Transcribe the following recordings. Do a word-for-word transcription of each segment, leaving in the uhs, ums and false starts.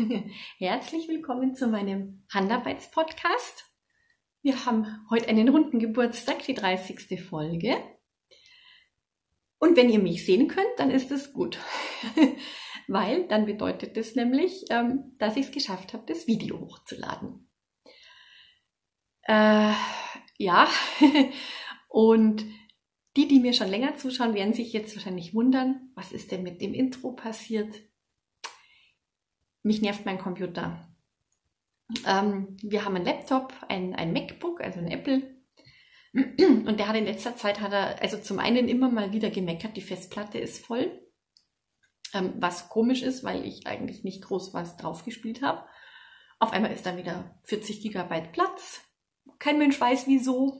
Herzlich willkommen zu meinem Handarbeits-Podcast. Wir haben heute einen runden Geburtstag, die dreißigste Folge. Und wenn ihr mich sehen könnt, dann ist es gut. Weil dann bedeutet das nämlich, dass ich es geschafft habe, das Video hochzuladen. Äh, ja, und die, die mir schon länger zuschauen, werden sich jetzt wahrscheinlich wundern, was ist denn mit dem Intro passiert? Mich nervt mein Computer. Ähm, wir haben einen Laptop, ein, ein MacBook, also ein Apple. Und der hat in letzter Zeit, hat er, also zum einen immer mal wieder gemeckert, die Festplatte ist voll. Ähm, was komisch ist, weil ich eigentlich nicht groß was drauf gespielt habe. Auf einmal ist dann wieder vierzig Gigabyte Platz. Kein Mensch weiß wieso.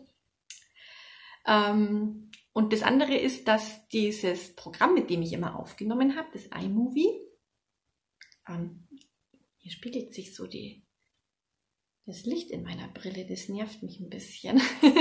Ähm, und das andere ist, dass dieses Programm, mit dem ich immer aufgenommen habe, das iMovie, ähm, hier spiegelt sich so die, das Licht in meiner Brille, das nervt mich ein bisschen.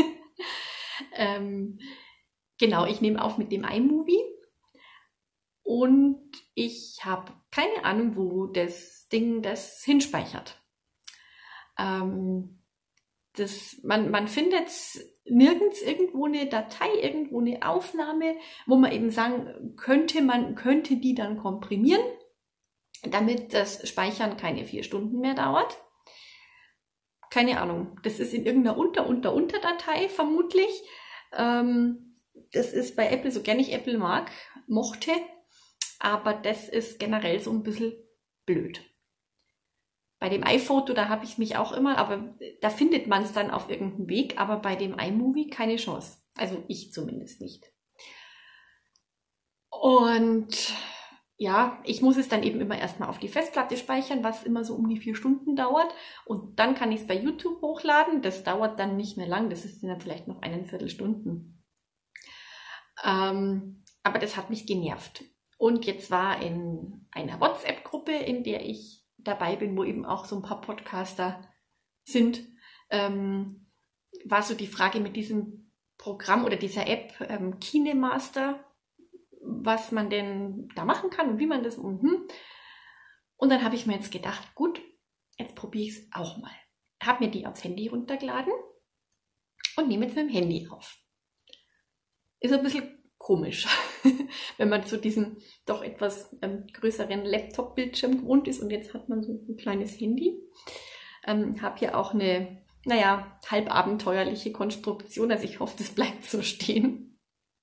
ähm, genau, ich nehme auf mit dem iMovie und ich habe keine Ahnung, wo das Ding das hinspeichert. Ähm, das, man, man findet nirgends irgendwo eine Datei, irgendwo eine Aufnahme, wo man eben sagen könnte, man könnte die dann komprimieren, damit das Speichern keine vier Stunden mehr dauert. Keine Ahnung, das ist in irgendeiner Unter-Unter-Unterdatei vermutlich. Ähm, das ist bei Apple, so gern ich Apple mag, mochte, aber das ist generell so ein bisschen blöd. Bei dem iPhoto, da habe ich mich auch immer, aber da findet man es dann auf irgendeinem Weg, aber bei dem iMovie keine Chance. Also ich zumindest nicht. Und ja, ich muss es dann eben immer erstmal auf die Festplatte speichern, was immer so um die vier Stunden dauert. Und dann kann ich es bei YouTube hochladen. Das dauert dann nicht mehr lang. Das ist dann vielleicht noch eine Viertelstunden. Ähm, aber das hat mich genervt. Und jetzt war in einer WhatsApp-Gruppe, in der ich dabei bin, wo eben auch so ein paar Podcaster sind, ähm, war so die Frage mit diesem Programm oder dieser App ähm, KineMaster, was man denn da machen kann und wie man das und und dann habe ich mir jetzt gedacht, gut, jetzt probiere ich es auch mal. Habe mir die aufs Handy runtergeladen und nehme jetzt mit dem Handy auf. Ist ein bisschen komisch, wenn man so diesen doch etwas ähm, größeren Laptop-Bildschirm gewohnt ist und jetzt hat man so ein kleines Handy. Ähm, habe hier auch eine, naja, halb abenteuerliche Konstruktion, also ich hoffe, das bleibt so stehen.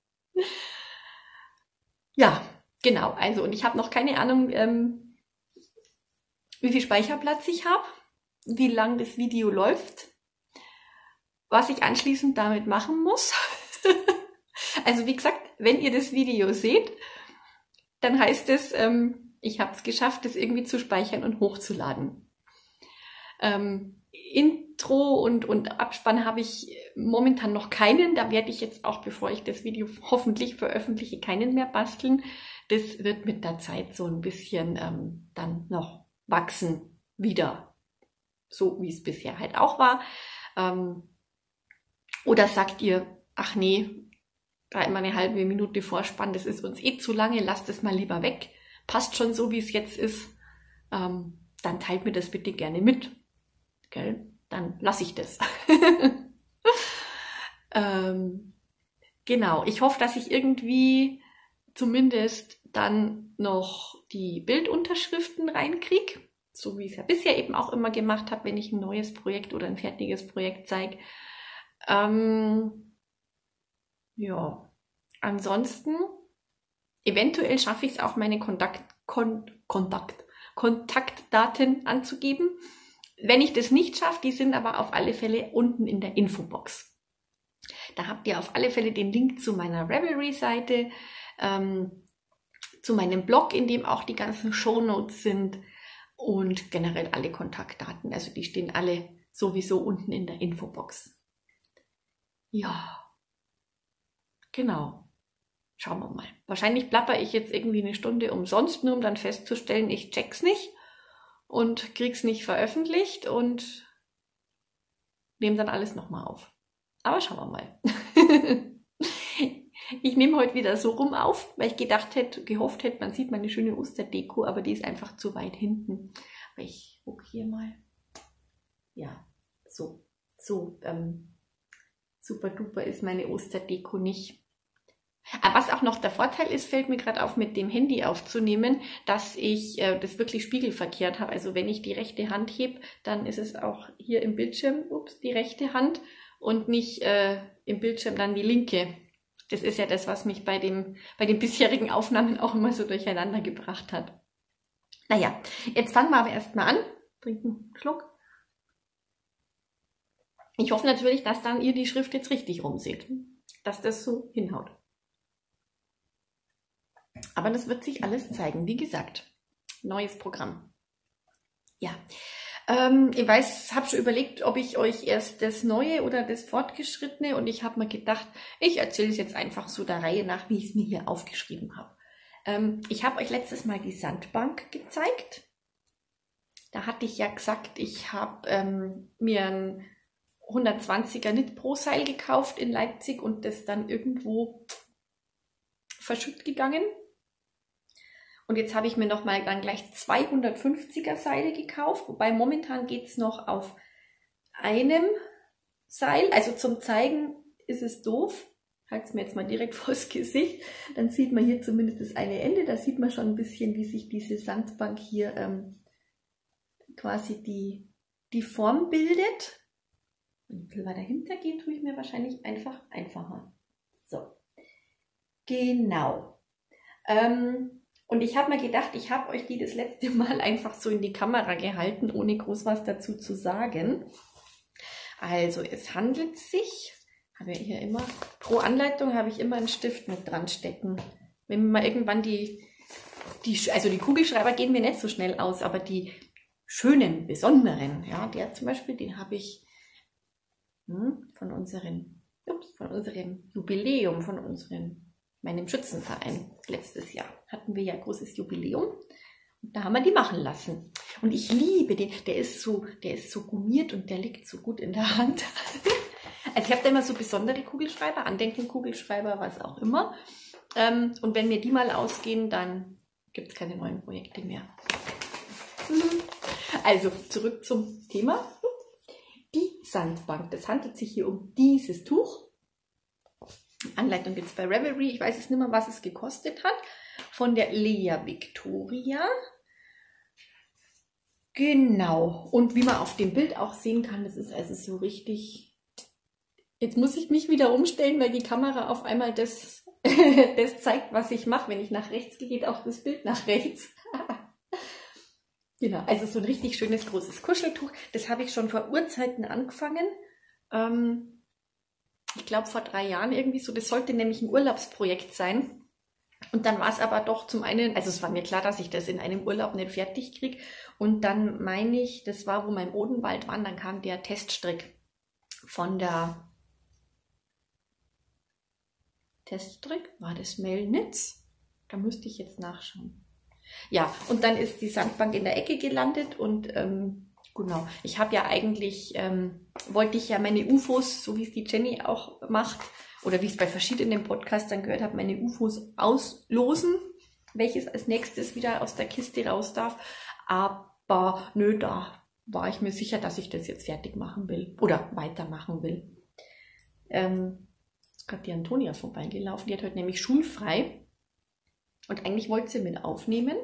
Ja, genau. Also, und ich habe noch keine Ahnung, ähm, wie viel Speicherplatz ich habe, wie lang das Video läuft, was ich anschließend damit machen muss. Also, wie gesagt, wenn ihr das Video seht, dann heißt es, ähm, ich habe es geschafft, das irgendwie zu speichern und hochzuladen. Ähm, Intro und, und Abspann habe ich momentan noch keinen. Da werde ich jetzt auch, bevor ich das Video hoffentlich veröffentliche, keinen mehr basteln. Das wird mit der Zeit so ein bisschen ähm, dann noch wachsen wieder. So wie es bisher halt auch war. Ähm, oder sagt ihr, ach nee, da immer eine halbe Minute Vorspann, das ist uns eh zu lange, lasst es mal lieber weg. Passt schon so, wie es jetzt ist. Ähm, dann teilt mir das bitte gerne mit. Gell? Dann lasse ich das. ähm, genau, ich hoffe, dass ich irgendwie zumindest dann noch die Bildunterschriften reinkriege, so wie ich es ja bisher eben auch immer gemacht habe, wenn ich ein neues Projekt oder ein fertiges Projekt zeige. Ähm, ja, ansonsten eventuell schaffe ich es auch, meine Kontakt, Kon, Kontakt, Kontaktdaten anzugeben. Wenn ich das nicht schaffe, die sind aber auf alle Fälle unten in der Infobox. Da habt ihr auf alle Fälle den Link zu meiner Ravelry-Seite, ähm, zu meinem Blog, in dem auch die ganzen Shownotes sind und generell alle Kontaktdaten. Also die stehen alle sowieso unten in der Infobox. Ja, genau. Schauen wir mal. Wahrscheinlich plapper ich jetzt irgendwie eine Stunde umsonst, nur um dann festzustellen, ich check's nicht und krieg's nicht veröffentlicht und nehme dann alles nochmal auf. Aber schauen wir mal. Ich nehme heute wieder so rum auf, weil ich gedacht hätte, gehofft hätte, man sieht meine schöne Osterdeko, aber die ist einfach zu weit hinten. Aber ich gucke hier mal. Ja, so, so ähm, super duper ist meine Osterdeko nicht. Aber was auch noch der Vorteil ist, fällt mir gerade auf, mit dem Handy aufzunehmen, dass ich äh, das wirklich spiegelverkehrt habe. Also wenn ich die rechte Hand hebe, dann ist es auch hier im Bildschirm, ups, die rechte Hand und nicht äh, im Bildschirm dann die linke. Das ist ja das, was mich bei, dem, bei den bisherigen Aufnahmen auch immer so durcheinander gebracht hat. Naja, jetzt fangen wir aber erstmal an. Trinken einen Schluck. Ich hoffe natürlich, dass dann ihr die Schrift jetzt richtig rumseht. Dass das so hinhaut. Aber das wird sich alles zeigen. Wie gesagt, neues Programm. Ja, ähm, ich weiß, habe schon überlegt, ob ich euch erst das Neue oder das Fortgeschrittene, und ich habe mir gedacht, ich erzähle es jetzt einfach so der Reihe nach, wie ich es mir hier aufgeschrieben habe. Ähm, ich habe euch letztes Mal die Sandbank gezeigt. Da hatte ich ja gesagt, ich habe ähm, mir ein hundertzwanziger Knit Pro Seil gekauft in Leipzig und das dann irgendwo verschütt gegangen. Und jetzt habe ich mir nochmal dann gleich zweihundertfünfziger Seile gekauft, wobei momentan geht es noch auf einem Seil. Also zum Zeigen ist es doof. Ich halte es mir jetzt mal direkt vors Gesicht. Dann sieht man hier zumindest das eine Ende. Da sieht man schon ein bisschen, wie sich diese Sandbank hier ähm, quasi die, die Form bildet. Wenn ich ein bisschen weiter hinter gehe, tue ich mir wahrscheinlich einfach einfacher. So, genau. Ähm, Und ich habe mir gedacht, ich habe euch die das letzte Mal einfach so in die Kamera gehalten, ohne groß was dazu zu sagen. Also es handelt sich, habe ich hier immer, pro Anleitung habe ich immer einen Stift mit dran stecken. Wenn mal irgendwann die, die, also die Kugelschreiber gehen mir nicht so schnell aus, aber die schönen, besonderen, ja, der zum Beispiel, den habe ich hm, von unserem, ups, von unserem Jubiläum, von unserem meinem Schützenverein letztes Jahr hatten wir ja großes Jubiläum und da haben wir die machen lassen. Und ich liebe den, der ist so, der ist so gummiert und der liegt so gut in der Hand. Also ich habe da immer so besondere Kugelschreiber, Andenken-Kugelschreiber, was auch immer. Und wenn mir die mal ausgehen, dann gibt es keine neuen Projekte mehr. Also zurück zum Thema. Die Sandbank. Das handelt sich hier um dieses Tuch. Anleitung gibt es bei Ravelry. Ich weiß jetzt nicht mehr, was es gekostet hat. Von der Lea Victoria. Genau. Und wie man auf dem Bild auch sehen kann, das ist also so richtig... Jetzt muss ich mich wieder umstellen, weil die Kamera auf einmal das, das zeigt, was ich mache. Wenn ich nach rechts gehe, geht auch das Bild nach rechts. Genau, also so ein richtig schönes, großes Kuscheltuch. Das habe ich schon vor Urzeiten angefangen. Ähm, ich glaube vor drei Jahren irgendwie so. Das sollte nämlich ein Urlaubsprojekt sein. Und dann war es aber doch zum einen, also es war mir klar, dass ich das in einem Urlaub nicht fertig kriege. Und dann meine ich, das war, wo wir im Odenwald waren, dann kam der Teststrick von der Teststrick, war das Melnitz? Da müsste ich jetzt nachschauen. Ja, und dann ist die Sandbank in der Ecke gelandet und ähm, genau, ich habe ja eigentlich, ähm, wollte ich ja meine U F Os, so wie es die Jenny auch macht, oder wie ich es bei verschiedenen Podcastern gehört habe, meine U F Os auslosen, welches als nächstes wieder aus der Kiste raus darf. Aber nö, da war ich mir sicher, dass ich das jetzt fertig machen will oder weitermachen will. Ähm, ist gerade die Antonia vorbeigelaufen, die hat heute nämlich schulfrei. Und eigentlich wollte sie mit aufnehmen,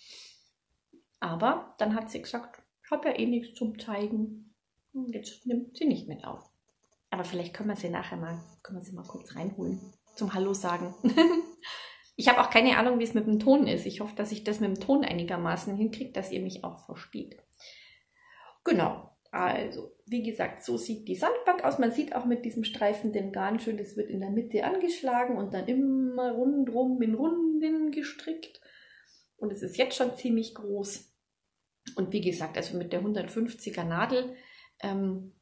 aber dann hat sie gesagt, ich habe ja eh nichts zum Zeigen. Und jetzt nimmt sie nicht mit auf. Aber vielleicht können wir sie nachher mal, können wir sie mal kurz reinholen, zum Hallo sagen. Ich habe auch keine Ahnung, wie es mit dem Ton ist. Ich hoffe, dass ich das mit dem Ton einigermaßen hinkriege, dass ihr mich auch versteht. Genau, also wie gesagt, so sieht die Sandbank aus. Man sieht auch mit diesem streifenden Garn schön, das wird in der Mitte angeschlagen und dann immer rundrum in Runden gestrickt. Und es ist jetzt schon ziemlich groß. Und wie gesagt, also mit der hundertfünfziger Nadel, ähm,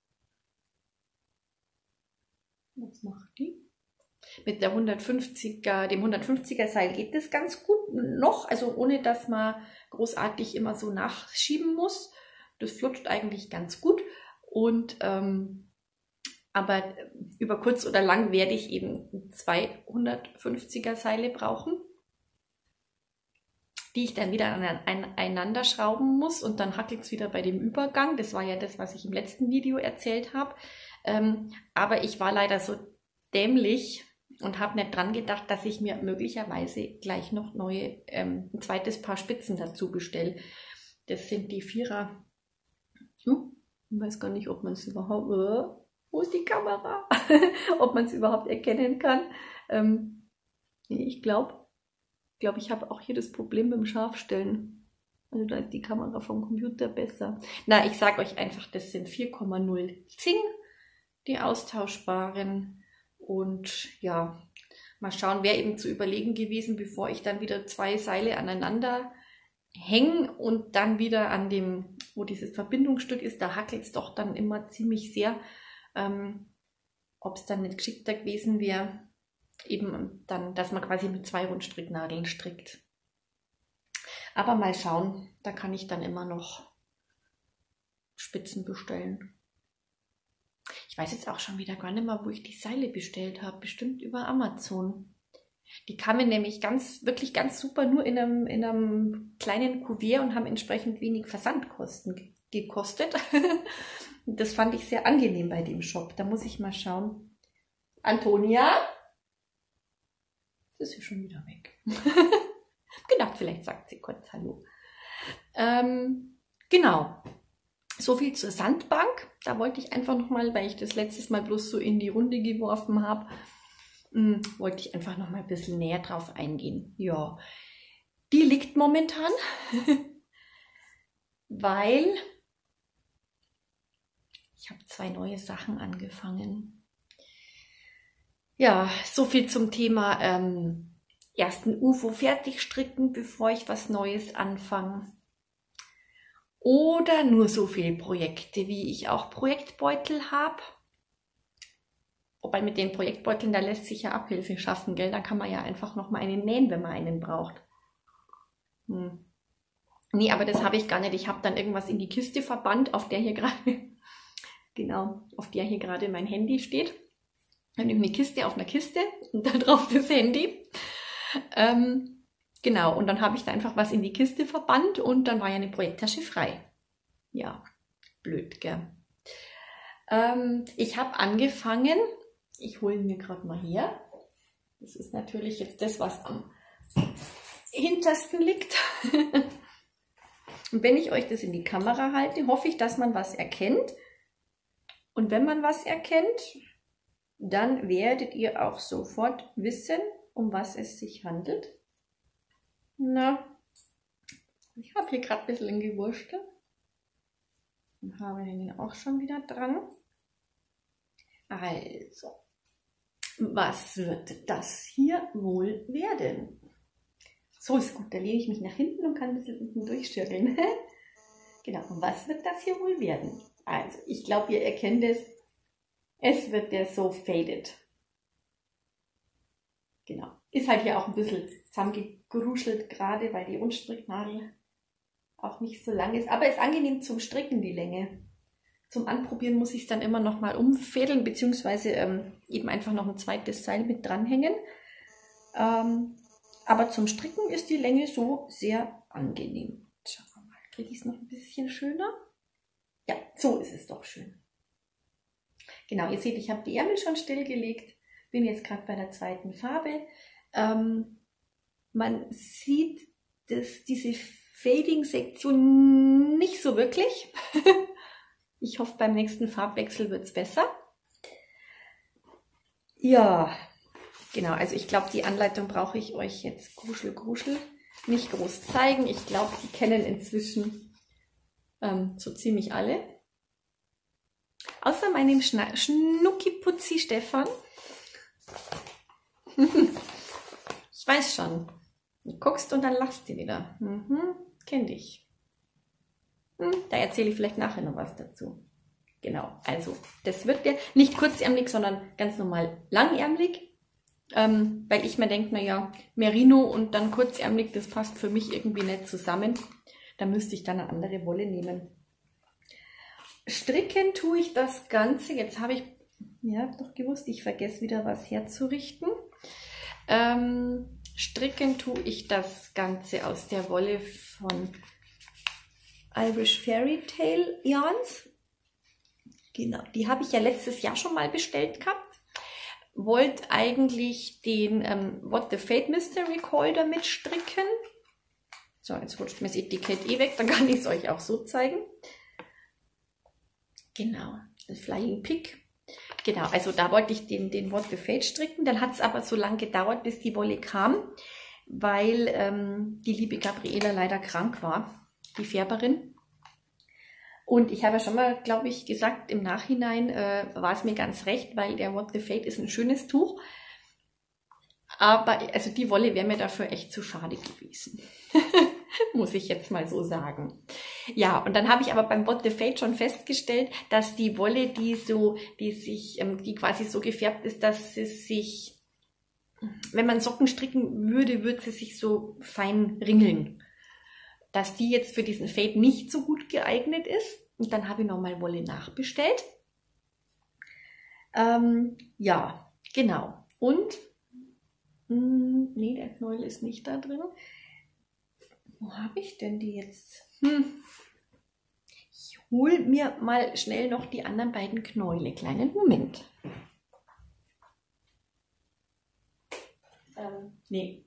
was macht die? Mit der hundertfünfziger, dem hundertfünfziger Seil geht das ganz gut noch, also ohne dass man großartig immer so nachschieben muss. Das flutscht eigentlich ganz gut. Und ähm, aber über kurz oder lang werde ich eben zwei hundertfünfziger Seile brauchen. die ich dann wieder aneinander schrauben muss und dann hackelt es wieder bei dem Übergang. Das war ja das, was ich im letzten Video erzählt habe. Ähm, aber ich war leider so dämlich und habe nicht dran gedacht, dass ich mir möglicherweise gleich noch neue, ähm, ein zweites Paar Spitzen dazu bestelle. Das sind die Vierer. Hm, ich weiß gar nicht, ob man es überhaupt... Äh, wo ist die Kamera? Ob man es überhaupt erkennen kann. Ähm, nee, ich glaube, glaube ich habe auch hier das Problem mit dem Scharfstellen. Also da ist die Kamera vom Computer besser. Na, ich sage euch einfach, das sind vier Komma null Zing, die austauschbaren. Und ja, mal schauen, wäre eben zu überlegen gewesen, bevor ich dann wieder zwei Seile aneinander hänge und dann wieder an dem, wo dieses Verbindungsstück ist, da hackelt es doch dann immer ziemlich sehr. Ähm, ob es dann nicht geschickter gewesen wäre, eben dann, dass man quasi mit zwei Rundstricknadeln strickt. Aber mal schauen, da kann ich dann immer noch Spitzen bestellen. Ich weiß jetzt auch schon wieder gar nicht mehr, wo ich die Seile bestellt habe. Bestimmt über Amazon. Die kamen nämlich ganz, wirklich ganz super nur in einem, in einem kleinen Kuvert und haben entsprechend wenig Versandkosten gekostet. Das fand ich sehr angenehm bei dem Shop. Da muss ich mal schauen. Antonia? Das ist ja schon wieder weg. Gedacht, vielleicht sagt sie kurz Hallo. Ähm, genau. So viel zur Sandbank. Da wollte ich einfach nochmal, weil ich das letztes Mal bloß so in die Runde geworfen habe, mh, wollte ich einfach nochmal ein bisschen näher drauf eingehen. Ja, die liegt momentan, weil ich habe zwei neue Sachen angefangen. Ja, so viel zum Thema ähm, ersten U F O fertig stricken, bevor ich was Neues anfange. Oder nur so viele Projekte, wie ich auch Projektbeutel habe. Wobei mit den Projektbeuteln, da lässt sich ja Abhilfe schaffen, gell? Da kann man ja einfach nochmal einen nähen, wenn man einen braucht. Hm. Nee, aber das habe ich gar nicht. Ich habe dann irgendwas in die Kiste verbannt, auf der hier gerade, genau, auf der hier gerade mein Handy steht. Dann nehme ich eine Kiste auf einer Kiste und da drauf das Handy. Ähm, genau, und dann habe ich da einfach was in die Kiste verbannt und dann war ja eine Projekttasche frei. Ja, blöd, gell? Ähm, ich habe angefangen, ich hole mir gerade mal her. Das ist natürlich jetzt das, was am hintersten liegt. Und wenn ich euch das in die Kamera halte, hoffe ich, dass man was erkennt. Und wenn man was erkennt, dann werdet ihr auch sofort wissen, um was es sich handelt. Na, ich habe hier gerade ein bisschen gewurschtelt und habe den auch schon wieder dran. Also, was wird das hier wohl werden? So ist gut, da lehne ich mich nach hinten und kann ein bisschen unten durchschirkeln. Genau, und was wird das hier wohl werden? Also, ich glaube, ihr erkennt es. Es wird der So Faded. Genau. Ist halt hier auch ein bisschen zusammengegruschelt gerade, weil die Rundstricknadel auch nicht so lang ist. Aber ist angenehm zum Stricken, die Länge. Zum Anprobieren muss ich es dann immer noch mal umfädeln, beziehungsweise ähm, eben einfach noch ein zweites Seil mit dranhängen. Ähm, aber zum Stricken ist die Länge so sehr angenehm. Schauen wir mal, kriege ich es noch ein bisschen schöner? Ja, so ist es doch schön. Genau, ihr seht, ich habe die Ärmel schon stillgelegt, bin jetzt gerade bei der zweiten Farbe. Ähm, man sieht das, diese Fading-Sektion nicht so wirklich. Ich hoffe, beim nächsten Farbwechsel wird es besser. Ja, genau, also ich glaube, die Anleitung brauche ich euch jetzt gruschel, gruschel nicht groß zeigen. Ich glaube, die kennen inzwischen ähm, so ziemlich alle. Außer meinem Schna Schnuckiputzi Stefan. Ich weiß schon. Du guckst und dann lachst du wieder. Mhm, kenn dich. Hm, da erzähle ich vielleicht nachher noch was dazu. Genau, also das wird der nicht kurzärmelig, sondern ganz normal langärmelig. Ähm, weil ich mir denke, naja, Merino und dann kurzärmelig, das passt für mich irgendwie nicht zusammen. Da müsste ich dann eine andere Wolle nehmen. Stricken tue ich das Ganze, jetzt habe ich, ja, doch gewusst, ich vergesse wieder was herzurichten. Ähm, stricken tue ich das Ganze aus der Wolle von Irish Fairy Tale Yarns. Genau, die habe ich ja letztes Jahr schon mal bestellt gehabt. Wollte eigentlich den ähm, What the Fate Mystery Call damit stricken. So, jetzt rutscht mir das Etikett eh weg, dann kann ich es euch auch so zeigen. Genau, das Flying Pig. Genau, also da wollte ich den, den What the Fate stricken. Dann hat es aber so lange gedauert, bis die Wolle kam, weil ähm, die liebe Gabriela leider krank war, die Färberin. Und ich habe ja schon mal, glaube ich, gesagt, im Nachhinein äh, war es mir ganz recht, weil der What the Fate ist ein schönes Tuch. Aber also die Wolle wäre mir dafür echt zu schade gewesen. Muss ich jetzt mal so sagen. Ja, und dann habe ich aber beim What the Fate schon festgestellt, dass die Wolle, die so, die sich, ähm, die quasi so gefärbt ist, dass sie sich, wenn man Socken stricken würde, würde sie sich so fein ringeln. Dass die jetzt für diesen Fade nicht so gut geeignet ist. Und dann habe ich nochmal Wolle nachbestellt. Ähm, ja, genau. Und, mh, nee, der Knäuel ist nicht da drin. Wo habe ich denn die jetzt? Hm. Ich hole mir mal schnell noch die anderen beiden Knäule. Kleinen Moment. Ähm, nee.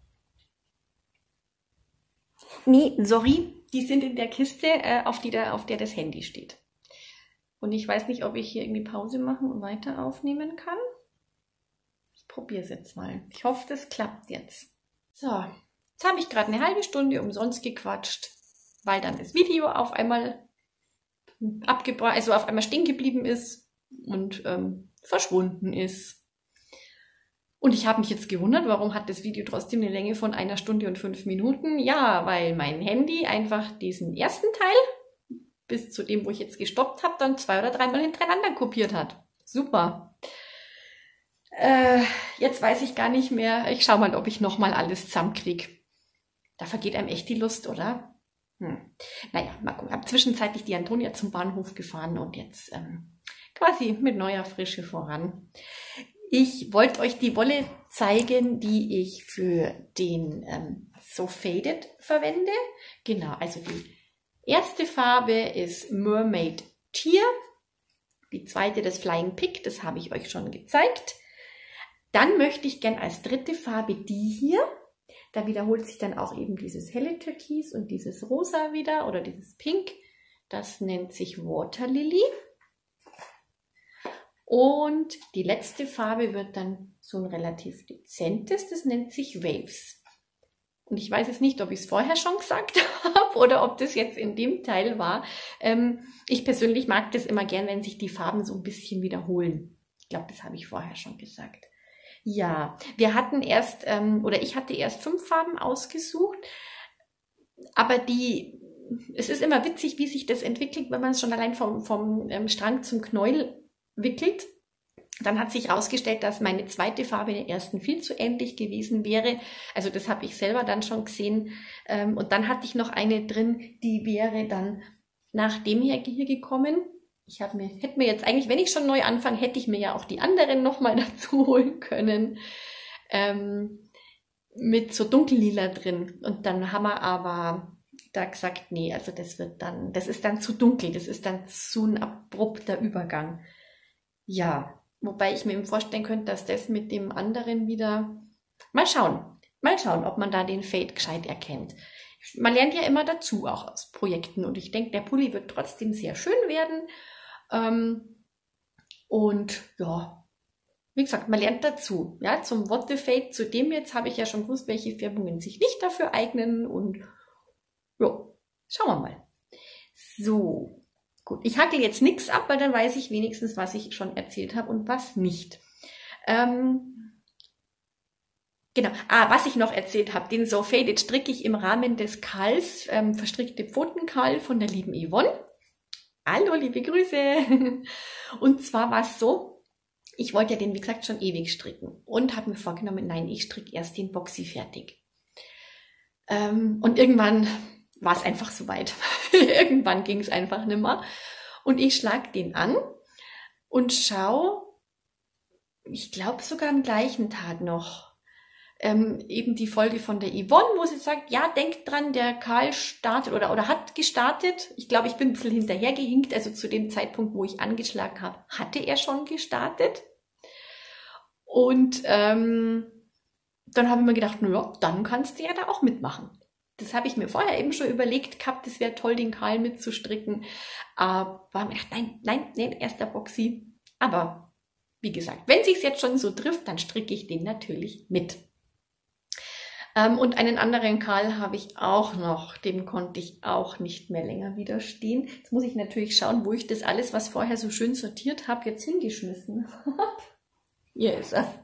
Nee, sorry, die sind in der Kiste, äh, auf, die da, auf der das Handy steht. Und ich weiß nicht, ob ich hier irgendwie Pause machen und weiter aufnehmen kann. Ich probiere es jetzt mal. Ich hoffe, das klappt jetzt. So, jetzt habe ich gerade eine halbe Stunde umsonst gequatscht, weil dann das Video auf einmal abgebrochen, also auf einmal stehen geblieben ist und ähm, verschwunden ist. Und ich habe mich jetzt gewundert, warum hat das Video trotzdem eine Länge von einer Stunde und fünf Minuten? Ja, weil mein Handy einfach diesen ersten Teil, bis zu dem, wo ich jetzt gestoppt habe, dann zwei oder dreimal hintereinander kopiert hat. Super. Äh, jetzt weiß ich gar nicht mehr. Ich schaue mal, ob ich nochmal alles zusammenkriege. Da vergeht einem echt die Lust, oder? Hm. Naja, mal gucken. Ich habe zwischenzeitlich die Antonia zum Bahnhof gefahren und jetzt ähm, quasi mit neuer Frische voran. Ich wollte euch die Wolle zeigen, die ich für den ähm, So Faded verwende. Genau, also die erste Farbe ist Mermaid Tear. Die zweite das Flying Pig, das habe ich euch schon gezeigt. Dann möchte ich gern als dritte Farbe die hier. Da wiederholt sich dann auch eben dieses helle Türkis und dieses Rosa wieder oder dieses Pink. Das nennt sich Water Lily. Und die letzte Farbe wird dann so ein relativ dezentes, das nennt sich Waves. Und ich weiß jetzt nicht, ob ich es vorher schon gesagt habe oder ob das jetzt in dem Teil war. Ähm, ich persönlich mag das immer gern, wenn sich die Farben so ein bisschen wiederholen. Ich glaube, das habe ich vorher schon gesagt. Ja, wir hatten erst, ähm, oder ich hatte erst fünf Farben ausgesucht, aber die, es ist immer witzig, wie sich das entwickelt, wenn man es schon allein vom, vom ähm, Strang zum Knäuel wickelt. Dann hat sich herausgestellt, dass meine zweite Farbe der ersten viel zu ähnlich gewesen wäre. Also das habe ich selber dann schon gesehen. Und dann hatte ich noch eine drin, die wäre dann nach dem hier gekommen. Ich habe mir, hätte mir jetzt eigentlich, wenn ich schon neu anfange, hätte ich mir ja auch die anderen nochmal dazu holen können. Ähm, mit so dunkellila drin. Und dann haben wir aber da gesagt, nee, also das wird dann, das ist dann zu dunkel. Das ist dann zu ein abrupter Übergang. Ja, wobei ich mir eben vorstellen könnte, dass das mit dem anderen wieder... Mal schauen, mal schauen, ob man da den Fade gescheit erkennt. Man lernt ja immer dazu, auch aus Projekten. Und ich denke, der Pulli wird trotzdem sehr schön werden. Ähm, und ja, wie gesagt, man lernt dazu. Ja, zum What the Fade, zu dem jetzt habe ich ja schon gewusst, welche Färbungen sich nicht dafür eignen. Und ja, schauen wir mal. So. Gut, ich hackel jetzt nichts ab, weil dann weiß ich wenigstens, was ich schon erzählt habe und was nicht. Ähm, genau, ah, was ich noch erzählt habe, den So Faded stricke ich im Rahmen des Kals, ähm, verstrickte Pfotenkal von der lieben Yvonne. Hallo, liebe Grüße! Und zwar war es so, ich wollte ja den, wie gesagt, schon ewig stricken und habe mir vorgenommen, nein, ich stricke erst den Boxy fertig. Ähm, und irgendwann war es einfach soweit. Irgendwann ging es einfach nicht mehr. Und ich schlage den an und schaue, ich glaube sogar am gleichen Tag noch, ähm, eben die Folge von der Yvonne, wo sie sagt, ja, denkt dran, der Karl startet oder, oder hat gestartet. Ich glaube, ich bin ein bisschen hinterhergehinkt. Also zu dem Zeitpunkt, wo ich angeschlagen habe, hatte er schon gestartet. Und ähm, dann habe ich mir gedacht, naja, dann kannst du ja da auch mitmachen. Das habe ich mir vorher eben schon überlegt gehabt, das wäre toll, den Karl mitzustricken. Aber mir gedacht, nein, nein, nein, erst der Boxy. Aber wie gesagt, wenn sich's jetzt schon so trifft, dann stricke ich den natürlich mit. Ähm, und einen anderen Karl habe ich auch noch, dem konnte ich auch nicht mehr länger widerstehen. Jetzt muss ich natürlich schauen, wo ich das alles, was vorher so schön sortiert habe, jetzt hingeschmissen habe. Hier ist er.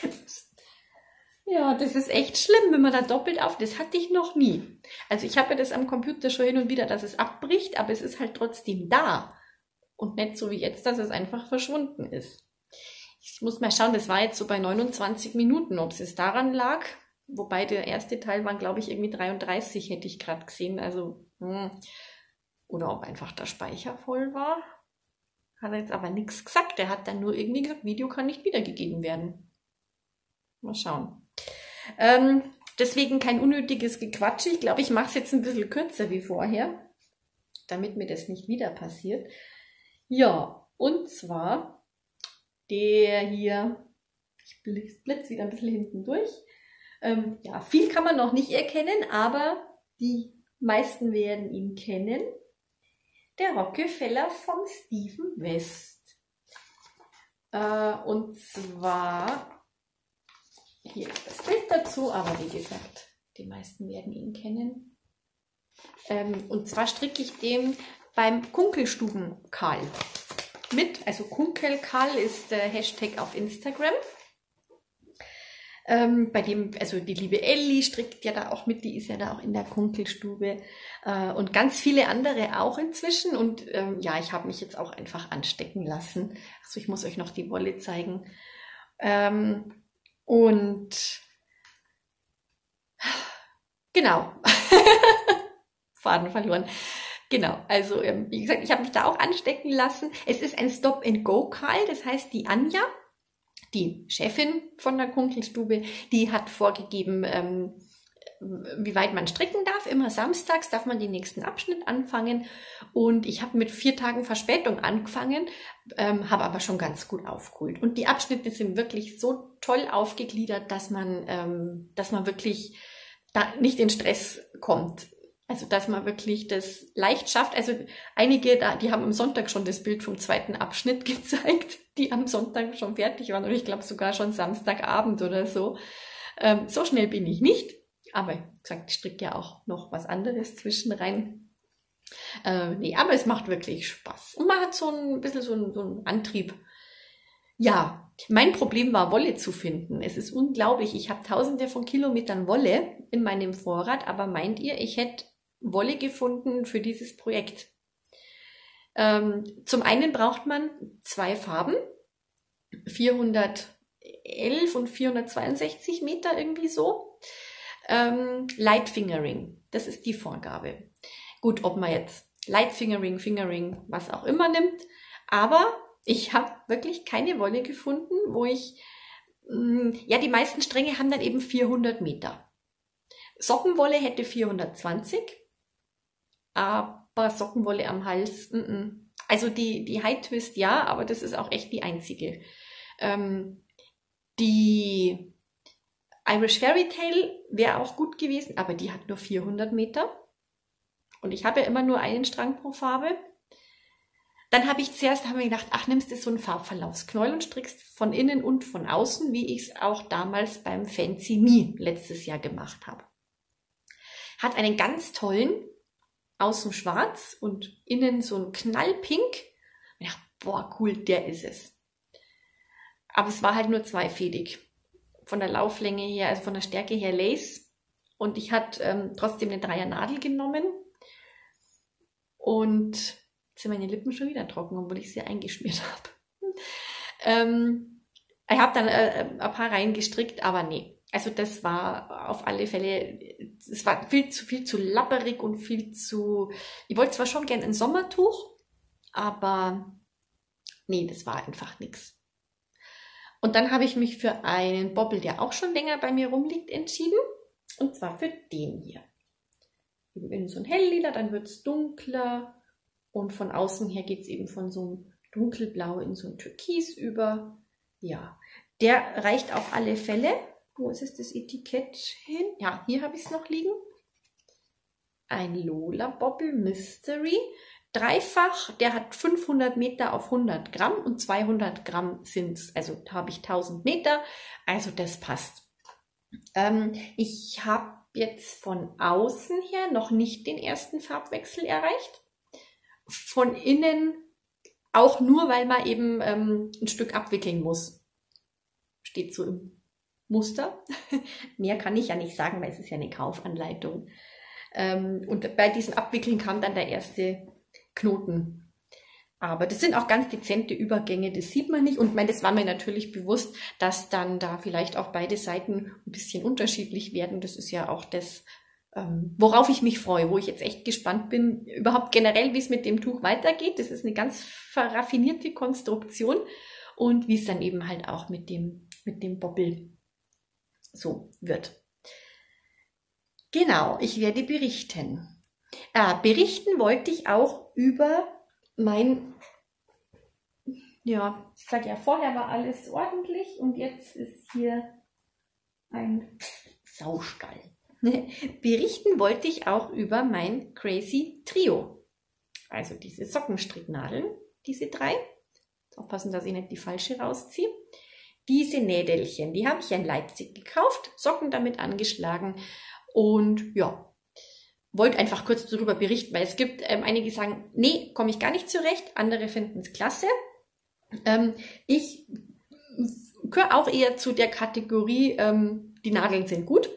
Ja, das ist echt schlimm, wenn man da doppelt auf. Das hatte ich noch nie. Also ich habe ja das am Computer schon hin und wieder, dass es abbricht, aber es ist halt trotzdem da. Und nicht so wie jetzt, dass es einfach verschwunden ist. Ich muss mal schauen, das war jetzt so bei neunundzwanzig Minuten, ob es daran lag. Wobei der erste Teil waren, glaube ich, irgendwie dreiunddreißig, hätte ich gerade gesehen. Also, hm. Oder ob einfach der Speicher voll war. Hat er jetzt aber nichts gesagt. Der hat dann nur irgendwie gesagt, Video kann nicht wiedergegeben werden. Mal schauen. Ähm, deswegen kein unnötiges Gequatsche. Ich glaube, ich mache es jetzt ein bisschen kürzer wie vorher, damit mir das nicht wieder passiert. Ja, und zwar der hier, ich blitze wieder ein bisschen hinten durch. Ähm, ja, viel kann man noch nicht erkennen, aber die meisten werden ihn kennen. Der Rockefeller vom Stephen West. Äh, und zwar... Hier ist das Bild dazu, aber wie gesagt, die meisten werden ihn kennen. Ähm, und zwar stricke ich den beim Kunkelstuben-Karl mit. Also Kunkel-Karl ist der Hashtag auf Instagram. Ähm, bei dem, also die liebe Elli strickt ja da auch mit, die ist ja da auch in der Kunkelstube. Äh, und ganz viele andere auch inzwischen. Und ähm, ja, ich habe mich jetzt auch einfach anstecken lassen. Also ich muss euch noch die Wolle zeigen. Ähm, Und genau, Faden verloren. Genau, also ähm, wie gesagt, ich habe mich da auch anstecken lassen. Es ist ein Stop-and-Go-Karl, das heißt die Anja, die Chefin von der Kunkelstube, die hat vorgegeben, ähm, wie weit man stricken darf. Immer samstags darf man den nächsten Abschnitt anfangen. Und ich habe mit vier Tagen Verspätung angefangen, ähm, habe aber schon ganz gut aufgeholt. Und die Abschnitte sind wirklich so toll aufgegliedert, dass man, ähm, dass man wirklich da nicht in Stress kommt. Also dass man wirklich das leicht schafft. Also einige, da, die haben am Sonntag schon das Bild vom zweiten Abschnitt gezeigt, die am Sonntag schon fertig waren. Und ich glaube sogar schon Samstagabend oder so. Ähm, so schnell bin ich nicht. Aber wie gesagt, ich stricke ja auch noch was anderes zwischen rein. Äh, nee, aber es macht wirklich Spaß. Und man hat so ein bisschen so einen, so einen Antrieb. Ja, mein Problem war, Wolle zu finden. Es ist unglaublich. Ich habe tausende von Kilometern Wolle in meinem Vorrat, aber meint ihr, ich hätte Wolle gefunden für dieses Projekt? Ähm, zum einen braucht man zwei Farben, vierhundertelf und vierhundertzweiundsechzig Meter irgendwie so. Ähm, Light Fingering, das ist die Vorgabe. Gut, ob man jetzt Light Fingering, Fingering, was auch immer nimmt, aber ich habe wirklich keine Wolle gefunden, wo ich, mh, ja, die meisten Stränge haben dann eben vierhundert Meter. Sockenwolle hätte vierhundertzwanzig, aber Sockenwolle am Hals, mh. Also die, die High Twist ja, aber das ist auch echt die einzige. Ähm, die Irish Fairy Tale wäre auch gut gewesen, aber die hat nur vierhundert Meter. Und ich habe ja immer nur einen Strang pro Farbe. Dann habe ich zuerst hab mir gedacht, ach, nimmst du so einen Farbverlaufsknäuel und strickst von innen und von außen, wie ich es auch damals beim Fancy Me letztes Jahr gemacht habe. Hat einen ganz tollen, außen schwarz und innen so ein Knallpink. Ich dachte, boah, cool, der ist es. Aber es war halt nur zweifädig. Von der Lauflänge her, also von der Stärke her Lace. Und ich hatte ähm, trotzdem eine Dreier-Nadel genommen. Und jetzt sind meine Lippen schon wieder trocken, obwohl ich sie eingeschmiert habe. ähm, ich habe dann äh, ein paar reingestrickt, aber nee. Also das war auf alle Fälle, es war viel zu viel zu lapperig und viel zu... Ich wollte zwar schon gern ein Sommertuch, aber nee, das war einfach nichts. Und dann habe ich mich für einen Bobbel, der auch schon länger bei mir rumliegt, entschieden. Und zwar für den hier. Eben in so ein Helllila, dann wird es dunkler. Und von außen her geht es eben von so einem dunkelblau in so ein Türkis über. Ja, der reicht auf alle Fälle. Wo ist es das Etikett hin? Ja, hier habe ich es noch liegen. Ein Lola Bobbel Mystery. Dreifach, der hat fünfhundert Meter auf hundert Gramm und zweihundert Gramm sind es. Also da habe ich tausend Meter. Also das passt. Ähm, ich habe jetzt von außen her noch nicht den ersten Farbwechsel erreicht. Von innen auch nur, weil man eben ähm, ein Stück abwickeln muss. Steht so im Muster. Mehr kann ich ja nicht sagen, weil es ist ja eine Kaufanleitung. Ähm, und bei diesem Abwickeln kam dann der erste Knoten. Aber das sind auch ganz dezente Übergänge, das sieht man nicht. Und ich meine, das war mir natürlich bewusst, dass dann da vielleicht auch beide Seiten ein bisschen unterschiedlich werden. Das ist ja auch das, ähm, worauf ich mich freue, wo ich jetzt echt gespannt bin, überhaupt generell, wie es mit dem Tuch weitergeht. Das ist eine ganz raffinierte Konstruktion und wie es dann eben halt auch mit dem, mit dem Bobbel so wird. Genau, ich werde berichten. Äh, berichten wollte ich auch über mein, ja, ich sage ja, vorher war alles ordentlich und jetzt ist hier ein Saustall. Berichten wollte ich auch über mein Crazy Trio. Also diese Sockenstricknadeln, diese drei. Aufpassen, dass ich nicht die falsche rausziehe. Diese Nädelchen, die habe ich in Leipzig gekauft, Socken damit angeschlagen. Und ja, wollte einfach kurz darüber berichten, weil es gibt ähm, einige, die sagen, nee, komme ich gar nicht zurecht, andere finden es klasse. Ähm, ich gehöre auch eher zu der Kategorie, ähm, die Nadeln sind gut.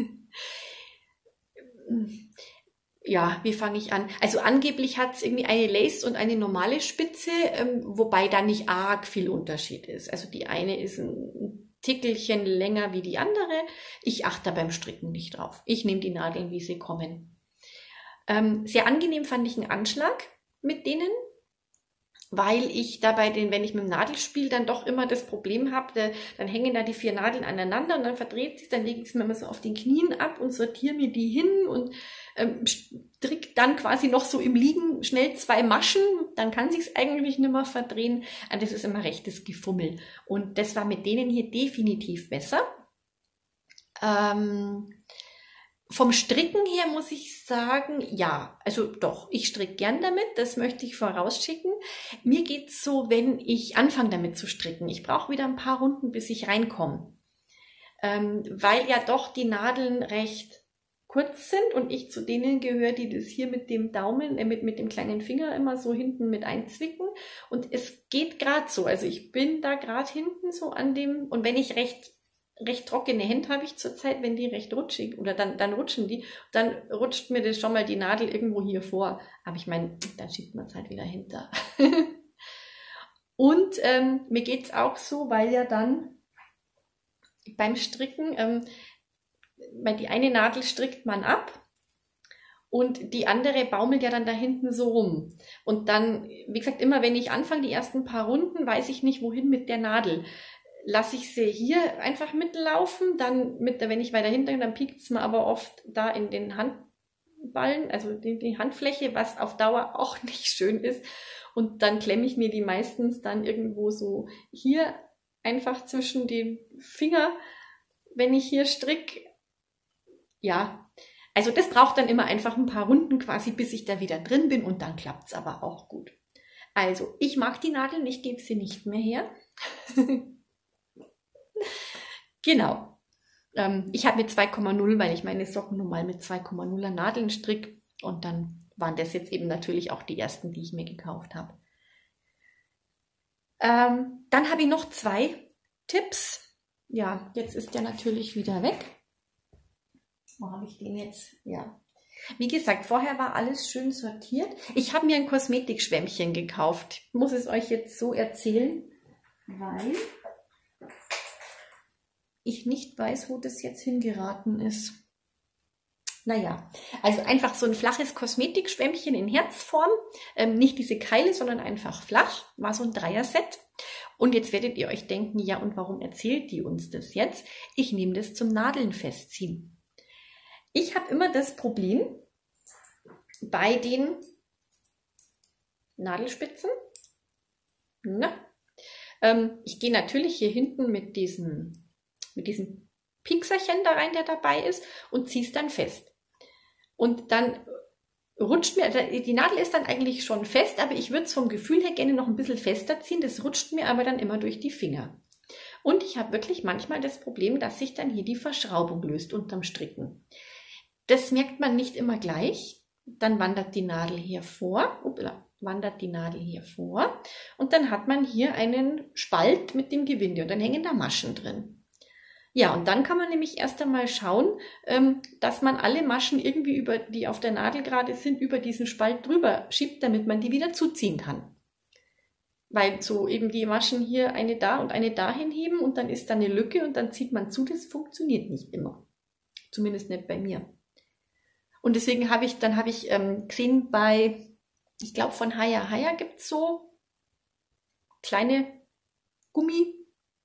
Ja, wie fange ich an? Also angeblich hat es irgendwie eine Lace und eine normale Spitze, ähm, wobei da nicht arg viel Unterschied ist. Also die eine ist ein Tickelchen länger wie die andere. Ich achte beim Stricken nicht drauf. Ich nehme die Nadeln, wie sie kommen. Ähm, sehr angenehm fand ich einen Anschlag mit denen, weil ich dabei, den, wenn ich mit dem Nadelspiel dann doch immer das Problem habe, dann hängen da die vier Nadeln aneinander und dann verdreht sich, dann lege ich es mir immer so auf den Knien ab und sortiere mir die hin und ähm, strick dann quasi noch so im Liegen schnell zwei Maschen, dann kann sich es eigentlich nicht mehr verdrehen. Und das ist immer rechtes Gefummel. Und das war mit denen hier definitiv besser. Ähm, Vom Stricken her muss ich sagen, ja, also doch, ich stricke gern damit, das möchte ich vorausschicken. Mir geht es so, wenn ich anfange damit zu stricken. Ich brauche wieder ein paar Runden, bis ich reinkomme. Ähm, weil ja doch die Nadeln recht kurz sind und ich zu denen gehöre, die das hier mit dem Daumen, äh, mit, mit dem kleinen Finger immer so hinten mit einzwicken. Und es geht gerade so, also ich bin da gerade hinten so an dem, und wenn ich recht recht trockene Hände habe ich zurzeit, wenn die recht rutschig, oder dann, dann rutschen die, dann rutscht mir das schon mal die Nadel irgendwo hier vor. Aber ich meine, dann schiebt man es halt wieder hinter. Und ähm, mir geht es auch so, weil ja dann beim Stricken, ähm, weil die eine Nadel strickt man ab und die andere baumelt ja dann da hinten so rum. Und dann, wie gesagt, immer wenn ich anfange, die ersten paar Runden, weiß ich nicht, wohin mit der Nadel. Lasse ich sie hier einfach mitlaufen, dann mit der, wenn ich weiter hinter, dann piekt es mir aber oft da in den Handballen, also die, die Handfläche, was auf Dauer auch nicht schön ist. Und dann klemme ich mir die meistens dann irgendwo so hier einfach zwischen die Finger, wenn ich hier stricke. Ja, also das braucht dann immer einfach ein paar Runden quasi, bis ich da wieder drin bin und dann klappt es aber auch gut. Also, ich mag die Nadeln, ich gebe sie nicht mehr her. Genau. Ähm, ich habe mit zwei Komma null, weil ich meine Socken normal mit zwei Komma nuller Nadeln stricke. Und dann waren das jetzt eben natürlich auch die ersten, die ich mir gekauft habe. Ähm, dann habe ich noch zwei Tipps. Ja, jetzt ist der natürlich wieder weg. Wo habe ich den jetzt? Ja. Wie gesagt, vorher war alles schön sortiert. Ich habe mir ein Kosmetikschwämmchen gekauft. Ich muss es euch jetzt so erzählen, weil ich nicht weiß, wo das jetzt hingeraten ist. Naja, also einfach so ein flaches Kosmetikschwämmchen in Herzform. Ähm, nicht diese Keile, sondern einfach flach. War so ein Dreier-Set. Und jetzt werdet ihr euch denken, ja, und warum erzählt die uns das jetzt? Ich nehme das zum Nadeln festziehen. Ich habe immer das Problem bei den Nadelspitzen. Na, ähm, ich gehe natürlich hier hinten mit diesem, mit diesem Piekserchen da rein, der dabei ist, und ziehe es dann fest. Und dann rutscht mir, die Nadel ist dann eigentlich schon fest, aber ich würde es vom Gefühl her gerne noch ein bisschen fester ziehen. Das rutscht mir aber dann immer durch die Finger. Und ich habe wirklich manchmal das Problem, dass sich dann hier die Verschraubung löst unterm Stricken. Das merkt man nicht immer gleich. Dann wandert die Nadel hier vor, upla, wandert die Nadel hier vor und dann hat man hier einen Spalt mit dem Gewinde und dann hängen da Maschen drin. Ja, und dann kann man nämlich erst einmal schauen, dass man alle Maschen irgendwie, über die auf der Nadel gerade sind, über diesen Spalt drüber schiebt, damit man die wieder zuziehen kann. Weil so eben die Maschen hier eine da und eine dahin heben und dann ist da eine Lücke und dann zieht man zu, das funktioniert nicht immer. Zumindest nicht bei mir. Und deswegen habe ich, dann habe ich ähm, gesehen bei, ich glaube von Haya Haya gibt es so kleine Gummimatten,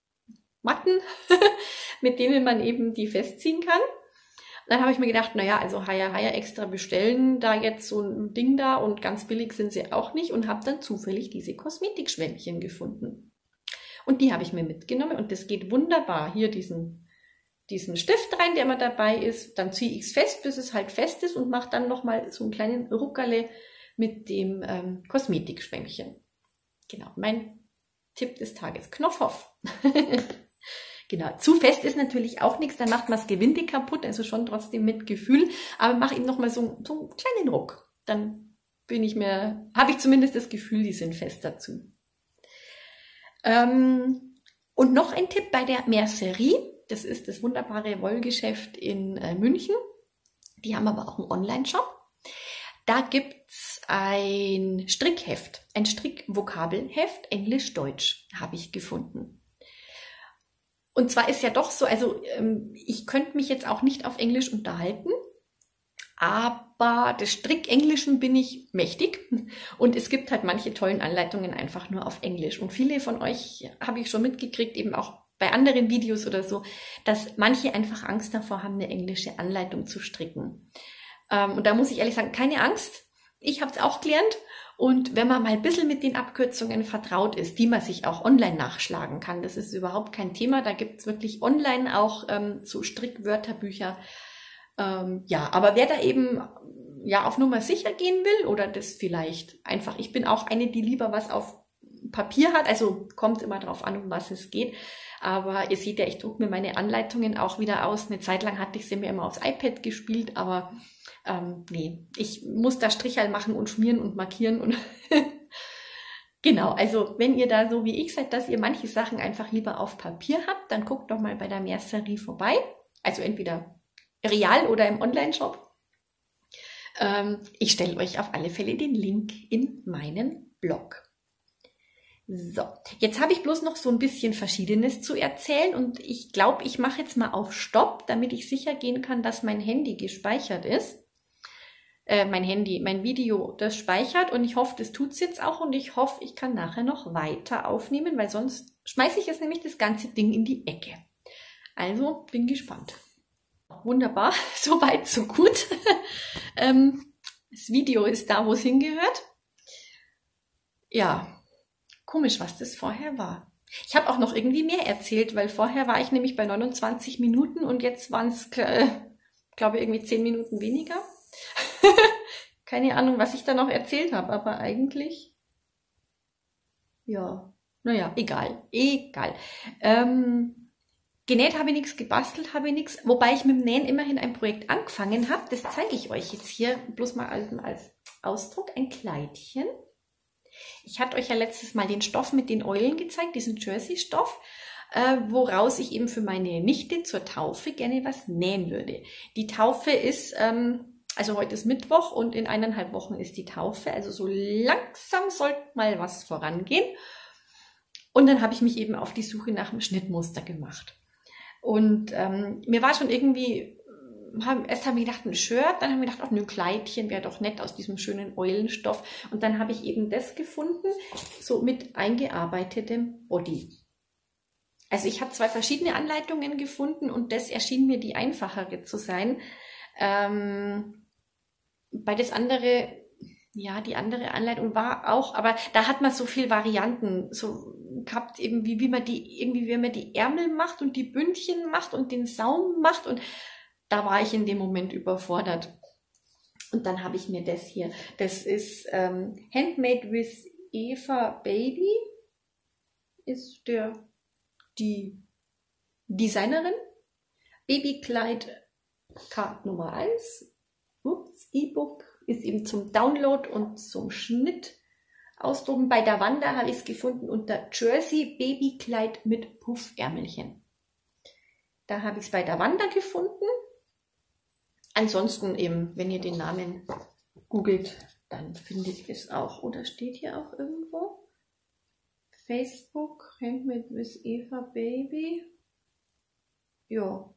mit denen man eben die festziehen kann. Und dann habe ich mir gedacht, naja, also Haya Haya extra bestellen, da jetzt so ein Ding da und ganz billig sind sie auch nicht und habe dann zufällig diese Kosmetikschwämmchen gefunden. Und die habe ich mir mitgenommen und das geht wunderbar. Hier diesen diesen Stift rein, der immer dabei ist, dann ziehe ich es fest, bis es halt fest ist und mache dann nochmal so einen kleinen Ruckerle mit dem ähm, Kosmetikschwämmchen. Genau, mein Tipp des Tages, Knopfhoff. Genau, zu fest ist natürlich auch nichts, dann macht man das Gewinde kaputt, also schon trotzdem mit Gefühl, aber mache ihm nochmal so, so einen kleinen Ruck. Dann bin ich mir, habe ich zumindest das Gefühl, die sind fest dazu. Ähm, und noch ein Tipp bei der Mercerie. Das ist das wunderbare Wollgeschäft in äh, München. Die haben aber auch einen Online-Shop. Da gibt's ein Strickheft, ein Strickvokabelheft, Englisch-Deutsch, habe ich gefunden. Und zwar ist ja doch so, also ähm, ich könnte mich jetzt auch nicht auf Englisch unterhalten, aber des Strickenglischen bin ich mächtig. Und es gibt halt manche tollen Anleitungen einfach nur auf Englisch. Und viele von euch habe ich schon mitgekriegt, eben auch bei anderen Videos oder so, dass manche einfach Angst davor haben, eine englische Anleitung zu stricken. Ähm, und da muss ich ehrlich sagen, keine Angst. Ich habe es auch gelernt. Und wenn man mal ein bisschen mit den Abkürzungen vertraut ist, die man sich auch online nachschlagen kann, das ist überhaupt kein Thema. Da gibt es wirklich online auch ähm, so Strickwörterbücher. Ähm, ja, aber wer da eben ja auf Nummer sicher gehen will oder das vielleicht einfach, ich bin auch eine, die lieber was auf Papier hat, also kommt immer drauf an, um was es geht. Aber ihr seht ja, ich drucke mir meine Anleitungen auch wieder aus. Eine Zeit lang hatte ich sie mir immer aufs iPad gespielt, aber ähm, nee, ich muss da Strichel machen und schmieren und markieren. Und genau, also wenn ihr da so wie ich seid, dass ihr manche Sachen einfach lieber auf Papier habt, dann guckt doch mal bei der Mercerie vorbei. Also entweder real oder im Online-Shop. Ähm, ich stelle euch auf alle Fälle den Link in meinen Blog. So, jetzt habe ich bloß noch so ein bisschen Verschiedenes zu erzählen und ich glaube, ich mache jetzt mal auf Stopp, damit ich sicher gehen kann, dass mein Handy gespeichert ist. Äh, mein Handy, mein Video, das speichert und ich hoffe, das tut es jetzt auch und ich hoffe, ich kann nachher noch weiter aufnehmen, weil sonst schmeiße ich jetzt nämlich das ganze Ding in die Ecke. Also, bin gespannt. Wunderbar, so weit, so gut. ähm, das Video ist da, wo es hingehört. Ja. Komisch, was das vorher war. Ich habe auch noch irgendwie mehr erzählt, weil vorher war ich nämlich bei neunundzwanzig Minuten und jetzt waren es, äh, glaube ich, irgendwie zehn Minuten weniger. Keine Ahnung, was ich da noch erzählt habe, aber eigentlich, ja, naja, egal, egal. Ähm, genäht habe ich nichts, gebastelt habe ich nichts, wobei ich mit dem Nähen immerhin ein Projekt angefangen habe. Das zeige ich euch jetzt hier bloß mal als, als Ausdruck, ein Kleidchen. Ich hatte euch ja letztes Mal den Stoff mit den Eulen gezeigt, diesen Jersey-Stoff, äh, woraus ich eben für meine Nichte zur Taufe gerne was nähen würde. Die Taufe ist, ähm, also heute ist Mittwoch und in eineinhalb Wochen ist die Taufe, also so langsam sollte mal was vorangehen. Und dann habe ich mich eben auf die Suche nach einem Schnittmuster gemacht. Und ähm, mir war schon irgendwie haben, erst haben wir gedacht, ein Shirt, dann haben wir gedacht, auch ein Kleidchen wäre doch nett aus diesem schönen Eulenstoff. Und dann habe ich eben das gefunden, so mit eingearbeitetem Body. Also ich habe zwei verschiedene Anleitungen gefunden und das erschien mir die einfachere zu sein. Ähm, bei das andere, ja, die andere Anleitung war auch, aber da hat man so viel Varianten, so gehabt eben, wie, wie man die, irgendwie, wie man die Ärmel macht und die Bündchen macht und den Saum macht und da war ich in dem Moment überfordert. Und dann habe ich mir das hier, das ist ähm, Handmade with Eva Baby, ist der, die Designerin, Babykleid Card Nummer eins, ups, E-Book, ist eben zum Download und zum Schnitt ausdrucken. Bei der Wanda habe ich es gefunden unter Jersey Babykleid mit Puffärmelchen. Da habe ich es bei der Wanda gefunden. Ansonsten eben, wenn ihr den Namen googelt, dann findet ihr es auch. Oder steht hier auch irgendwo? Facebook, Handmade with Eva Baby. Ja.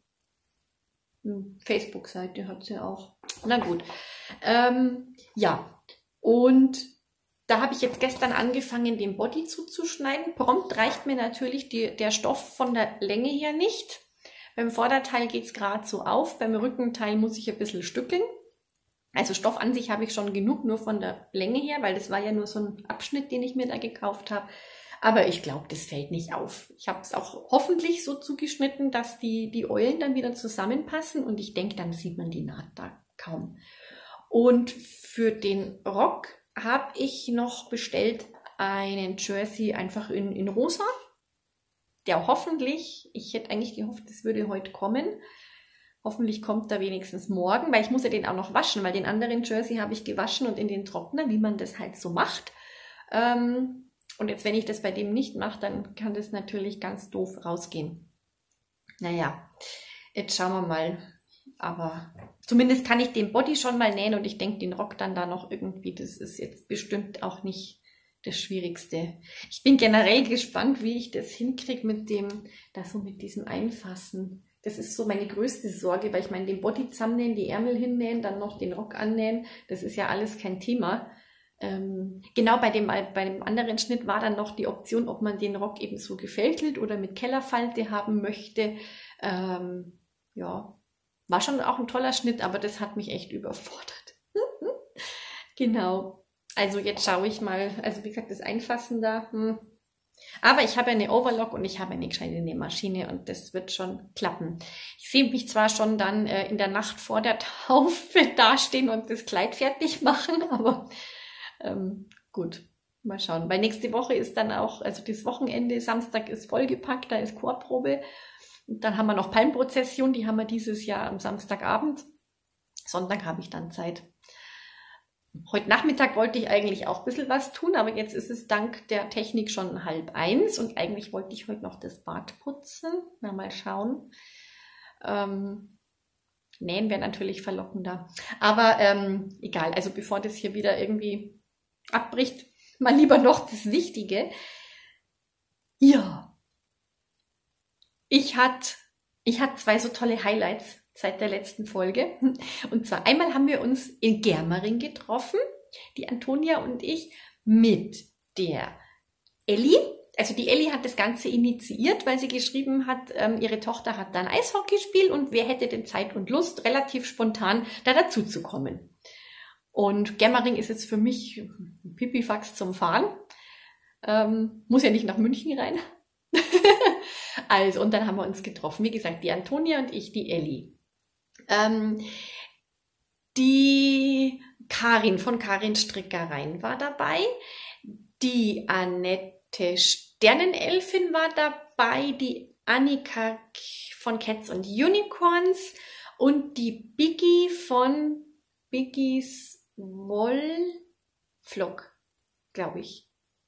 Facebook-Seite hat sie auch. Na gut. Ähm, ja. Und da habe ich jetzt gestern angefangen, den Body zuzuschneiden. Prompt reicht mir natürlich die, der Stoff von der Länge her nicht. Beim Vorderteil geht es gerade so auf, beim Rückenteil muss ich ein bisschen stückeln. Also Stoff an sich habe ich schon genug, nur von der Länge her, weil das war ja nur so ein Abschnitt, den ich mir da gekauft habe. Aber ich glaube, das fällt nicht auf. Ich habe es auch hoffentlich so zugeschnitten, dass die, die Eulen dann wieder zusammenpassen und ich denke, dann sieht man die Naht da kaum. Und für den Rock habe ich noch bestellt einen Jersey einfach in, in rosa. Der hoffentlich, ich hätte eigentlich gehofft, es würde heute kommen. Hoffentlich kommt er wenigstens morgen, weil ich muss ja den auch noch waschen, weil den anderen Jersey habe ich gewaschen und in den Trockner, wie man das halt so macht. Ähm, und jetzt, wenn ich das bei dem nicht mache, dann kann das natürlich ganz doof rausgehen. Naja, jetzt schauen wir mal. Aber zumindest kann ich den Body schon mal nähen und ich denke, den Rock dann da noch irgendwie, das ist jetzt bestimmt auch nicht das Schwierigste. Ich bin generell gespannt, wie ich das hinkriege mit dem, das so mit diesem Einfassen. Das ist so meine größte Sorge, weil ich meine, den Body zusammennähen, die Ärmel hinnähen, dann noch den Rock annähen, das ist ja alles kein Thema. Ähm, genau bei dem, bei dem anderen Schnitt war dann noch die Option, ob man den Rock eben so gefältelt oder mit Kellerfalte haben möchte. Ähm, ja, war schon auch ein toller Schnitt, aber das hat mich echt überfordert. Genau. Also jetzt schaue ich mal, also wie gesagt, das Einfassen da. Hm. Aber ich habe eine Overlock und ich habe eine gescheite Nähmaschine und das wird schon klappen. Ich sehe mich zwar schon dann äh, in der Nacht vor der Taufe dastehen und das Kleid fertig machen, aber ähm, gut, mal schauen. Weil nächste Woche ist dann auch, also das Wochenende, Samstag ist vollgepackt, da ist Chorprobe. Und dann haben wir noch Palmprozession, die haben wir dieses Jahr am Samstagabend. Sonntag habe ich dann Zeit. Heute Nachmittag wollte ich eigentlich auch ein bisschen was tun, aber jetzt ist es dank der Technik schon halb eins und eigentlich wollte ich heute noch das Bad putzen. Na, mal schauen. Ähm, nähen wäre natürlich verlockender. Aber ähm, egal, also bevor das hier wieder irgendwie abbricht, mal lieber noch das Wichtige. Ja, ich hatte ich hatte zwei so tolle Highlights seit der letzten Folge. Und zwar einmal haben wir uns in Germering getroffen, die Antonia und ich, mit der Elli. Also die Elli hat das Ganze initiiert, weil sie geschrieben hat, ähm, ihre Tochter hat da ein Eishockeyspiel und wer hätte denn Zeit und Lust, relativ spontan da dazu zu kommen. Und Germering ist jetzt für mich ein Pipifax zum Fahren. Ähm, muss ja nicht nach München rein. Also, und dann haben wir uns getroffen. Wie gesagt, die Antonia und ich, die Elli. Ähm, die Karin von Karin Strickereien war dabei. Die Annette Sternenelfin war dabei. Die Annika von Cats und Unicorns. Und die Biggie von Biggies Wollflock, glaube ich.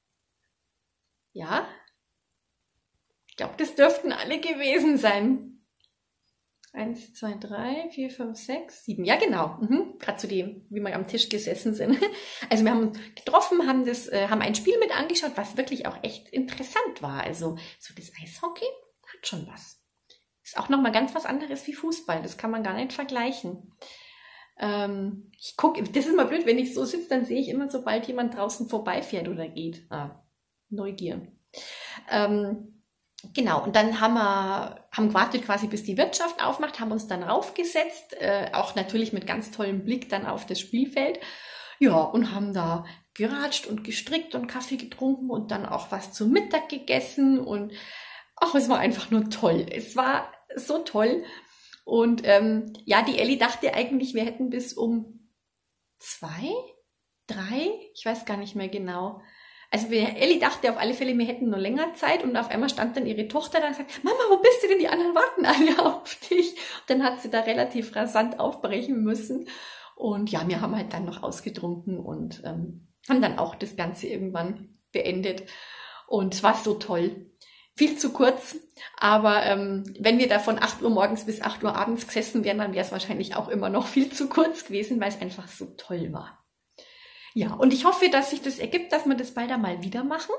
Ja? Ich glaube, das dürften alle gewesen sein. Eins, zwei, drei, vier, fünf, sechs, sieben. Ja, genau. Mhm. Gerade zu dem, wie wir am Tisch gesessen sind. Also wir haben uns getroffen, haben, das, äh, haben ein Spiel mit angeschaut, was wirklich auch echt interessant war. Also so das Eishockey hat schon was. ist auch nochmal ganz was anderes wie Fußball. Das kann man gar nicht vergleichen. Ähm, ich gucke, das ist immer blöd, wenn ich so sitze, dann sehe ich immer, sobald jemand draußen vorbeifährt oder geht. Ah, Neugier. Ähm, genau, und dann haben wir haben gewartet quasi, bis die Wirtschaft aufmacht, haben uns dann raufgesetzt, äh, auch natürlich mit ganz tollem Blick dann auf das Spielfeld. Ja, und haben da geratscht und gestrickt und Kaffee getrunken und dann auch was zum Mittag gegessen und ach, es war einfach nur toll. Es war so toll. Und ähm, ja, die Elli dachte eigentlich, wir hätten bis um zwei, drei, ich weiß gar nicht mehr genau. Also wir, Elli dachte auf alle Fälle, wir hätten nur länger Zeit und auf einmal stand dann ihre Tochter da und sagt, Mama, wo bist du denn? Die anderen warten alle auf dich. Und dann hat sie da relativ rasant aufbrechen müssen. Und ja, wir haben halt dann noch ausgetrunken und ähm, haben dann auch das Ganze irgendwann beendet. Und es war so toll. Viel zu kurz, aber ähm, wenn wir da von acht Uhr morgens bis acht Uhr abends gesessen wären, dann wäre es wahrscheinlich auch immer noch viel zu kurz gewesen, weil es einfach so toll war. Ja, und ich hoffe, dass sich das ergibt, dass wir das bald einmal wieder machen.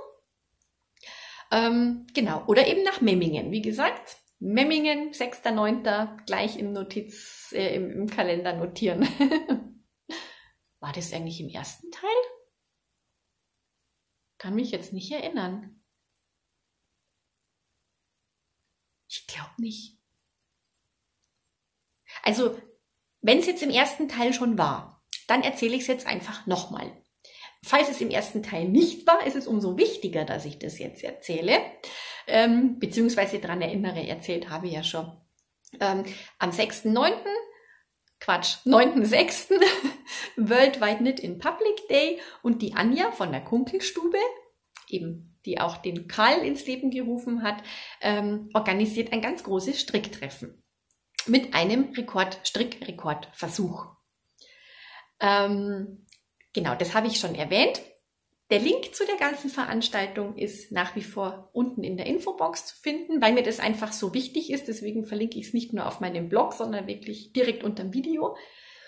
Ähm, genau, oder eben nach Memmingen. Wie gesagt, Memmingen, sechster neunter gleich im Notiz, äh, im, im Kalender notieren. War das eigentlich im ersten Teil? Kann mich jetzt nicht erinnern. Ich glaube nicht. Also, wenn es jetzt im ersten Teil schon war, dann erzähle ich es jetzt einfach nochmal. Falls es im ersten Teil nicht war, ist es umso wichtiger, dass ich das jetzt erzähle, ähm, beziehungsweise daran erinnere, erzählt habe ich ja schon. Ähm, am sechsten neunten, Quatsch, neunten sechsten Worldwide Knit in Public Day und die Anja von der Kunkelstube, eben die auch den Karl ins Leben gerufen hat, ähm, organisiert ein ganz großes Stricktreffen mit einem Rekord, Strickrekordversuch. Ähm, genau, das habe ich schon erwähnt. Der Link zu der ganzen Veranstaltung ist nach wie vor unten in der Infobox zu finden, weil mir das einfach so wichtig ist. Deswegen verlinke ich es nicht nur auf meinem Blog, sondern wirklich direkt unter dem Video.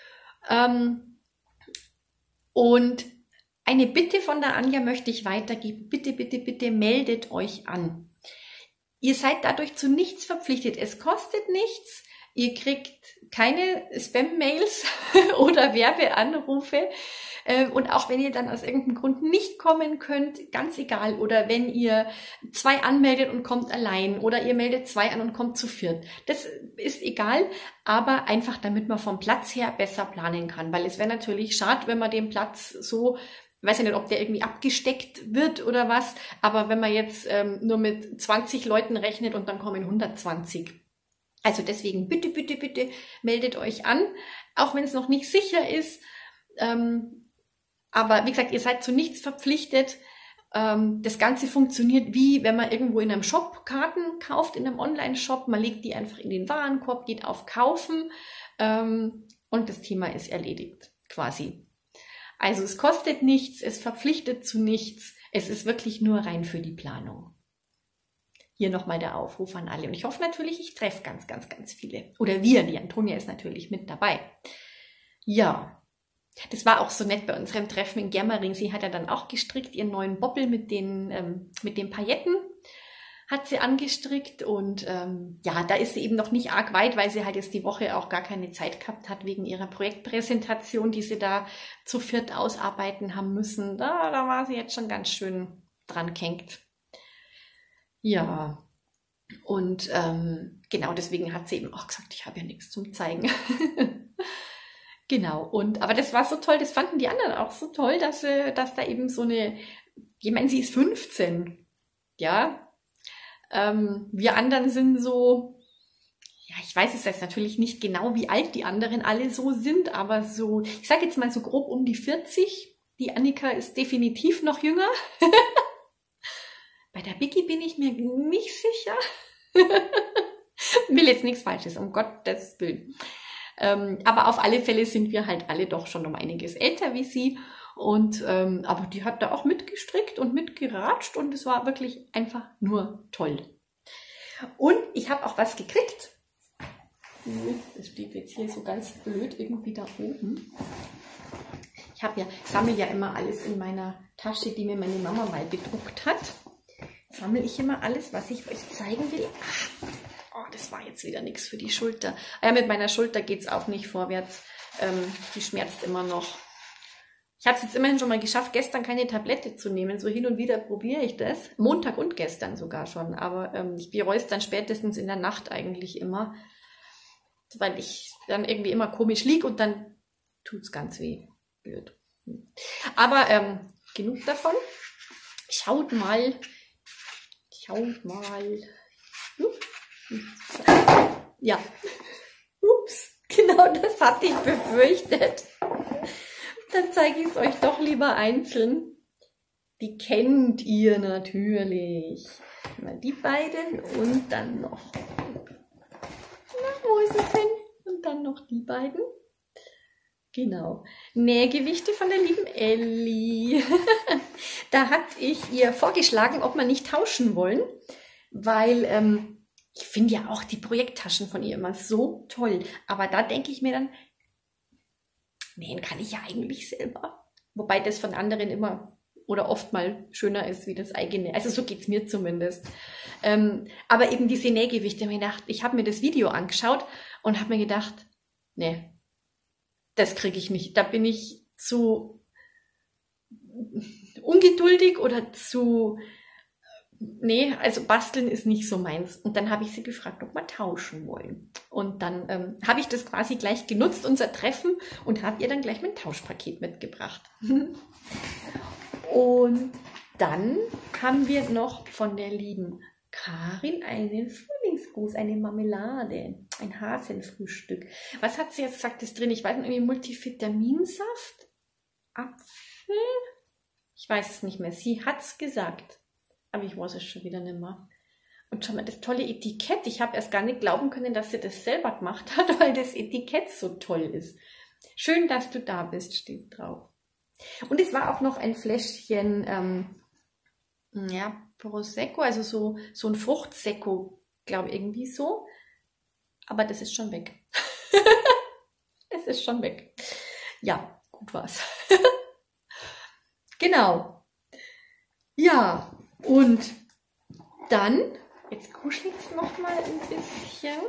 Ähm, und eine Bitte von der Anja möchte ich weitergeben. Bitte, bitte, bitte meldet euch an. Ihr seid dadurch zu nichts verpflichtet. Es kostet nichts. Ihr kriegt keine Spam-Mails oder Werbeanrufe. Und auch wenn ihr dann aus irgendeinem Grund nicht kommen könnt, ganz egal. Oder wenn ihr zwei anmeldet und kommt allein. Oder ihr meldet zwei an und kommt zu viert. Das ist egal. Aber einfach, damit man vom Platz her besser planen kann. Weil es wäre natürlich schade, wenn man den Platz so... Ich weiß ja nicht, ob der irgendwie abgesteckt wird oder was, aber wenn man jetzt ähm, nur mit zwanzig Leuten rechnet und dann kommen hundertzwanzig. Also deswegen bitte, bitte, bitte meldet euch an, auch wenn es noch nicht sicher ist. Ähm, aber wie gesagt, ihr seid zu nichts verpflichtet. Ähm, das Ganze funktioniert wie, wenn man irgendwo in einem Shop Karten kauft, in einem Online-Shop. Man legt die einfach in den Warenkorb, geht auf Kaufen ähm, und das Thema ist erledigt, quasi. Also es kostet nichts, es verpflichtet zu nichts, es ist wirklich nur rein für die Planung. Hier nochmal der Aufruf an alle. Und ich hoffe natürlich, ich treffe ganz, ganz, ganz viele. Oder wir, die Antonia ist natürlich mit dabei. Ja, das war auch so nett bei unserem Treffen in Germering. Sie hat ja dann auch gestrickt, ihren neuen Bobbel mit den, ähm, mit den Pailletten hat sie angestrickt. Und ähm, ja, da ist sie eben noch nicht arg weit, weil sie halt jetzt die Woche auch gar keine Zeit gehabt hat wegen ihrer Projektpräsentation, die sie da zu viert ausarbeiten haben müssen. Da, da war sie jetzt schon ganz schön dran gehängt. Ja, und ähm, genau deswegen hat sie eben auch gesagt, ich habe ja nichts zum Zeigen. Genau, und aber das war so toll, das fanden die anderen auch so toll, dass, äh, dass da eben so eine, ich meine, sie ist fünfzehn, ja, ähm, wir anderen sind so, ja, ich weiß es jetzt natürlich nicht genau, wie alt die anderen alle so sind, aber so, ich sage jetzt mal so grob um die vierzig, die Annika ist definitiv noch jünger. Bei der Biggie bin ich mir nicht sicher. Will jetzt nichts Falsches, um Gottes Willen. Ähm, aber auf alle Fälle sind wir halt alle doch schon um einiges älter wie sie. Und ähm, aber die hat da auch mitgestrickt und mitgeratscht und es war wirklich einfach nur toll. Und ich habe auch was gekriegt. Das steht jetzt hier so ganz blöd irgendwie da oben. Ich habe ja, sammle ja immer alles in meiner Tasche, die mir meine Mama mal bedruckt hat. Sammle ich immer alles, was ich euch zeigen will. Ah, oh, das das war jetzt wieder nichts für die Schulter. Ja, mit meiner Schulter geht es auch nicht vorwärts. Ähm, die schmerzt immer noch. Ich habe es jetzt immerhin schon mal geschafft, gestern keine Tablette zu nehmen. So hin und wieder probiere ich das. Montag und gestern sogar schon. Aber ähm, ich bereue es dann spätestens in der Nacht eigentlich immer. Weil ich dann irgendwie immer komisch liege und dann tut es ganz weh. Blöd. Aber ähm, genug davon. Schaut mal. Schaut mal. Ja. Ups. Genau das hatte ich befürchtet. Dann zeige ich es euch doch lieber einzeln. Die kennt ihr natürlich. Mal die beiden und dann noch. Na, wo ist es hin? Und dann noch die beiden. Genau. Nähgewichte von der lieben Elli. Da hatte ich ihr vorgeschlagen, ob wir nicht tauschen wollen, weil ähm, ich finde ja auch die Projekttaschen von ihr immer so toll. Aber da denke ich mir dann, nähen kann ich ja eigentlich selber. Wobei das von anderen immer oder oft mal schöner ist wie das eigene. Also so geht es mir zumindest. Ähm, aber eben diese Nähgewichte, ich, gedacht, ich habe mir das Video angeschaut und habe mir gedacht, nee, das kriege ich nicht. Da bin ich zu ungeduldig oder zu... Nee, also basteln ist nicht so meins. Und dann habe ich sie gefragt, ob wir tauschen wollen. Und dann ähm, habe ich das quasi gleich genutzt, unser Treffen, und habe ihr dann gleich mein Tauschpaket mitgebracht. Und dann haben wir noch von der lieben Karin einen Frühlingsgruß, eine Marmelade, ein Haselfrühstück. Was hat sie jetzt gesagt, ist drin? Ich weiß nicht, irgendwie Multivitaminsaft, Apfel? Ich weiß es nicht mehr. Sie hat es gesagt. Aber ich weiß es schon wieder nicht mehr. Und schau mal, das tolle Etikett. Ich habe erst gar nicht glauben können, dass sie das selber gemacht hat, weil das Etikett so toll ist. Schön, dass du da bist, steht drauf. Und es war auch noch ein Fläschchen, ähm, ja, Prosecco, also so, so ein Fruchtsekko, glaube ich, irgendwie so. Aber das ist schon weg. Es ist schon weg. Ja, gut war's. Genau. Ja. Und dann, jetzt kuschelt es noch mal ein bisschen.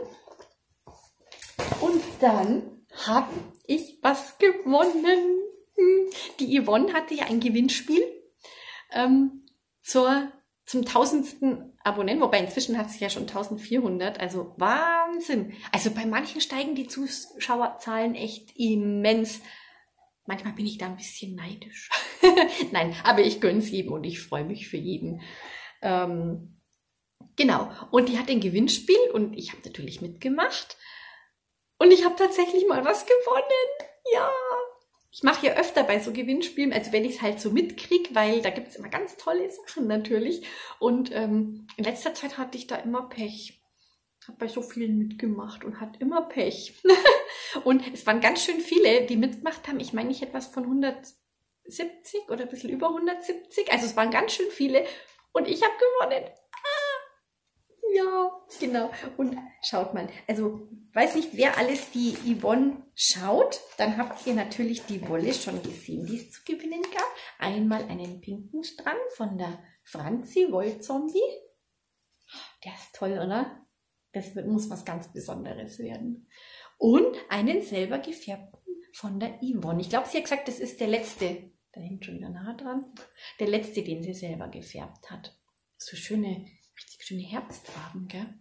Und dann habe ich was gewonnen. Die Yvonne hatte ja ein Gewinnspiel ähm, zur, zum tausendsten Abonnenten. Wobei inzwischen hat sie ja schon eintausendvierhundert. Also Wahnsinn. Also bei manchen steigen die Zuschauerzahlen echt immens. Manchmal bin ich da ein bisschen neidisch. Nein, aber ich gönne es jedem und ich freue mich für jeden. Ähm, genau. Und die hat ein Gewinnspiel und ich habe natürlich mitgemacht. Und ich habe tatsächlich mal was gewonnen. Ja. Ich mache ja öfter bei so Gewinnspielen, also wenn ich es halt so mitkriege, weil da gibt es immer ganz tolle Sachen natürlich. Und ähm, in letzter Zeit hatte ich da immer Pech. Habe bei so vielen mitgemacht und hat immer Pech. Und es waren ganz schön viele, die mitgemacht haben. Ich meine, ich hätte was von hundertsiebzig oder ein bisschen über hundertsiebzig. Also es waren ganz schön viele und ich habe gewonnen. Ah, ja, genau. Und schaut mal, also weiß nicht, wer alles die Yvonne schaut, dann habt ihr natürlich die Wolle schon gesehen, die es zu gewinnen gab. Einmal einen pinken Strang von der Franzi Wollzombie. Der ist toll, oder? Das wird, muss was ganz Besonderes werden. Und einen selber gefärbten von der Yvonne. Ich glaube, sie hat gesagt, das ist der letzte. Da hängt schon wieder nah dran. Der letzte, den sie selber gefärbt hat. So schöne, richtig schöne Herbstfarben, gell?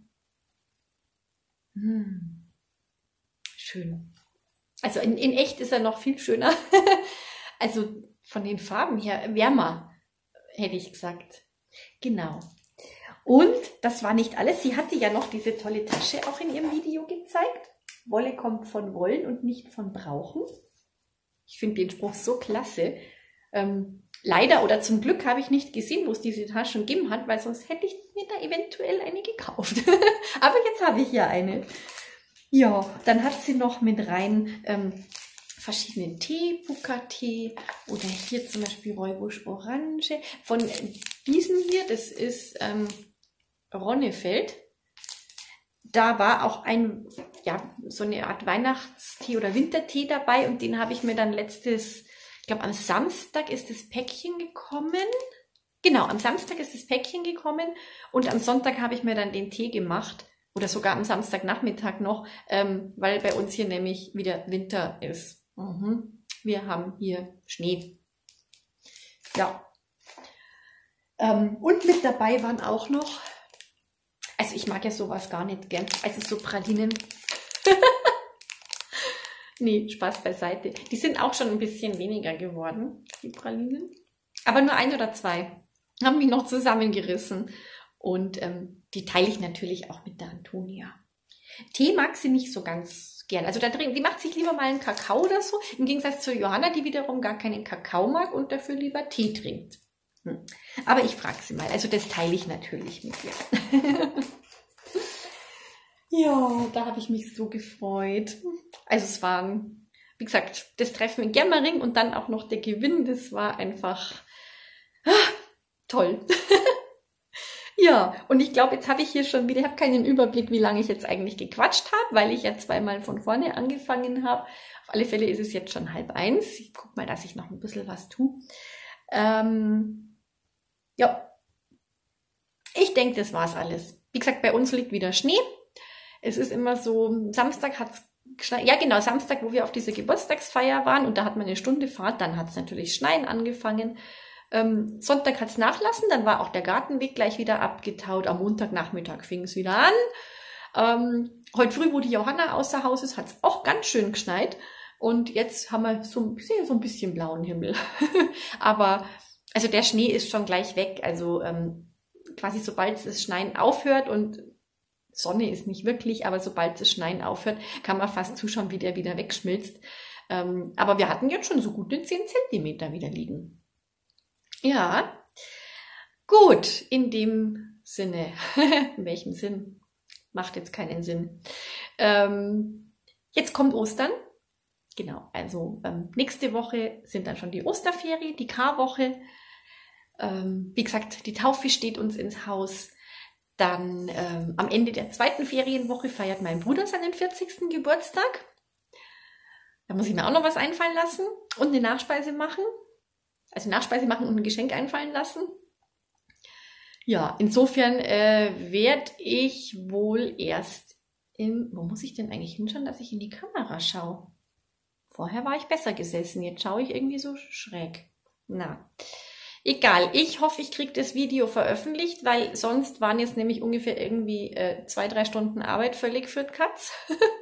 Hm. Schön. Also in, in echt ist er noch viel schöner. Also von den Farben her wärmer, hätte ich gesagt. Genau. Und das war nicht alles. Sie hatte ja noch diese tolle Tasche auch in ihrem Video gezeigt. Wolle kommt von Wollen und nicht von Brauchen. Ich finde den Spruch so klasse. Ähm, leider oder zum Glück habe ich nicht gesehen, wo es diese Taschen gegeben hat, weil sonst hätte ich mir da eventuell eine gekauft. Aber jetzt habe ich ja eine. Ja, dann hat sie noch mit rein ähm, verschiedenen Tee, Puka-Tee oder hier zum Beispiel Räubusch Orange. Von diesem hier, das ist ähm, Ronnefeld. Da war auch ein, ja, so eine Art Weihnachtstee oder Wintertee dabei und den habe ich mir dann letztes, ich glaube am Samstag ist das Päckchen gekommen. Genau, am Samstag ist das Päckchen gekommen und am Sonntag habe ich mir dann den Tee gemacht oder sogar am Samstagnachmittag noch, ähm, weil bei uns hier nämlich wieder Winter ist. Mhm. Wir haben hier Schnee. Ja. Ähm, und mit dabei waren auch noch, also ich mag ja sowas gar nicht gern, also so Pralinen. Nee, Spaß beiseite. Die sind auch schon ein bisschen weniger geworden, die Pralinen. Aber nur ein oder zwei haben mich noch zusammengerissen. Und ähm, die teile ich natürlich auch mit der Antonia. Tee mag sie nicht so ganz gern. Also da drin, die macht sich lieber mal einen Kakao oder so. Im Gegensatz zu Johanna, die wiederum gar keinen Kakao mag und dafür lieber Tee trinkt. Hm. Aber ich frage sie mal. Also das teile ich natürlich mit ihr. Ja, da habe ich mich so gefreut. Also es war, wie gesagt, das Treffen in Germering und dann auch noch der Gewinn. Das war einfach ah, toll. Ja, und ich glaube, jetzt habe ich hier schon wieder, ich habe keinen Überblick, wie lange ich jetzt eigentlich gequatscht habe, weil ich ja zweimal von vorne angefangen habe. Auf alle Fälle ist es jetzt schon halb eins. Ich gucke mal, dass ich noch ein bisschen was tue. Ähm, ja, ich denke, das war's alles. Wie gesagt, bei uns liegt wieder Schnee. Es ist immer so, Samstag hat's geschneit. Ja, genau, Samstag, wo wir auf dieser Geburtstagsfeier waren und da hat man eine Stunde Fahrt, dann hat es natürlich schneien angefangen. Ähm, Sonntag hat es nachlassen, dann war auch der Gartenweg gleich wieder abgetaut. Am Montagnachmittag fing es wieder an. Ähm, heute früh, wo die Johanna außer Haus ist, hat es auch ganz schön geschneit. Und jetzt haben wir so, so ein bisschen blauen Himmel. Aber also der Schnee ist schon gleich weg. Also ähm, quasi sobald das Schneien aufhört und Sonne ist nicht wirklich, aber sobald das Schneien aufhört, kann man fast zuschauen, wie der wieder wegschmilzt. Ähm, aber wir hatten jetzt schon so gute zehn Zentimeter wieder liegen. Ja, gut, in dem Sinne, in welchem Sinn, macht jetzt keinen Sinn. Ähm, jetzt kommt Ostern, genau, also ähm, nächste Woche sind dann schon die Osterferien, die Karwoche. Ähm, wie gesagt, die Taufe steht uns ins Haus. Dann ähm, am Ende der zweiten Ferienwoche feiert mein Bruder seinen vierzigsten Geburtstag. Da muss ich mir auch noch was einfallen lassen und eine Nachspeise machen. Also Nachspeise machen und ein Geschenk einfallen lassen. Ja, insofern äh, werde ich wohl erst in... Wo muss ich denn eigentlich hinschauen, dass ich in die Kamera schaue? Vorher war ich besser gesessen, jetzt schaue ich irgendwie so schräg. Na, egal. Ich hoffe, ich kriege das Video veröffentlicht, weil sonst waren jetzt nämlich ungefähr irgendwie äh, zwei, drei Stunden Arbeit völlig für die Katz.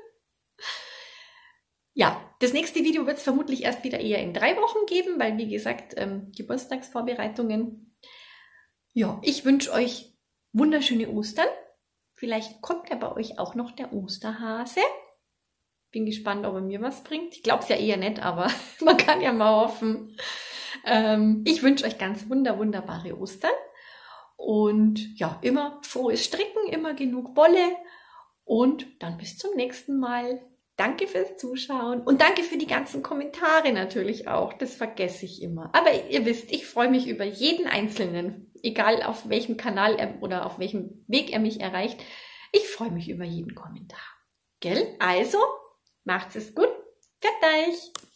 Ja, das nächste Video wird es vermutlich erst wieder eher in drei Wochen geben, weil wie gesagt, ähm, Geburtstagsvorbereitungen. Ja, ich wünsche euch wunderschöne Ostern. Vielleicht kommt ja bei euch auch noch der Osterhase. Bin gespannt, ob er mir was bringt. Ich glaube es ja eher nicht, aber man kann ja mal hoffen. Ähm, ich wünsche euch ganz wunder, wunderbare Ostern. Und ja, immer frohes Stricken, immer genug Wolle. Und dann bis zum nächsten Mal. Danke fürs Zuschauen und danke für die ganzen Kommentare natürlich auch. Das vergesse ich immer. Aber ihr wisst, ich freue mich über jeden Einzelnen, egal auf welchem Kanal er, oder auf welchem Weg er mich erreicht. Ich freue mich über jeden Kommentar. Gell? Also, macht's es gut. Pfiat euch!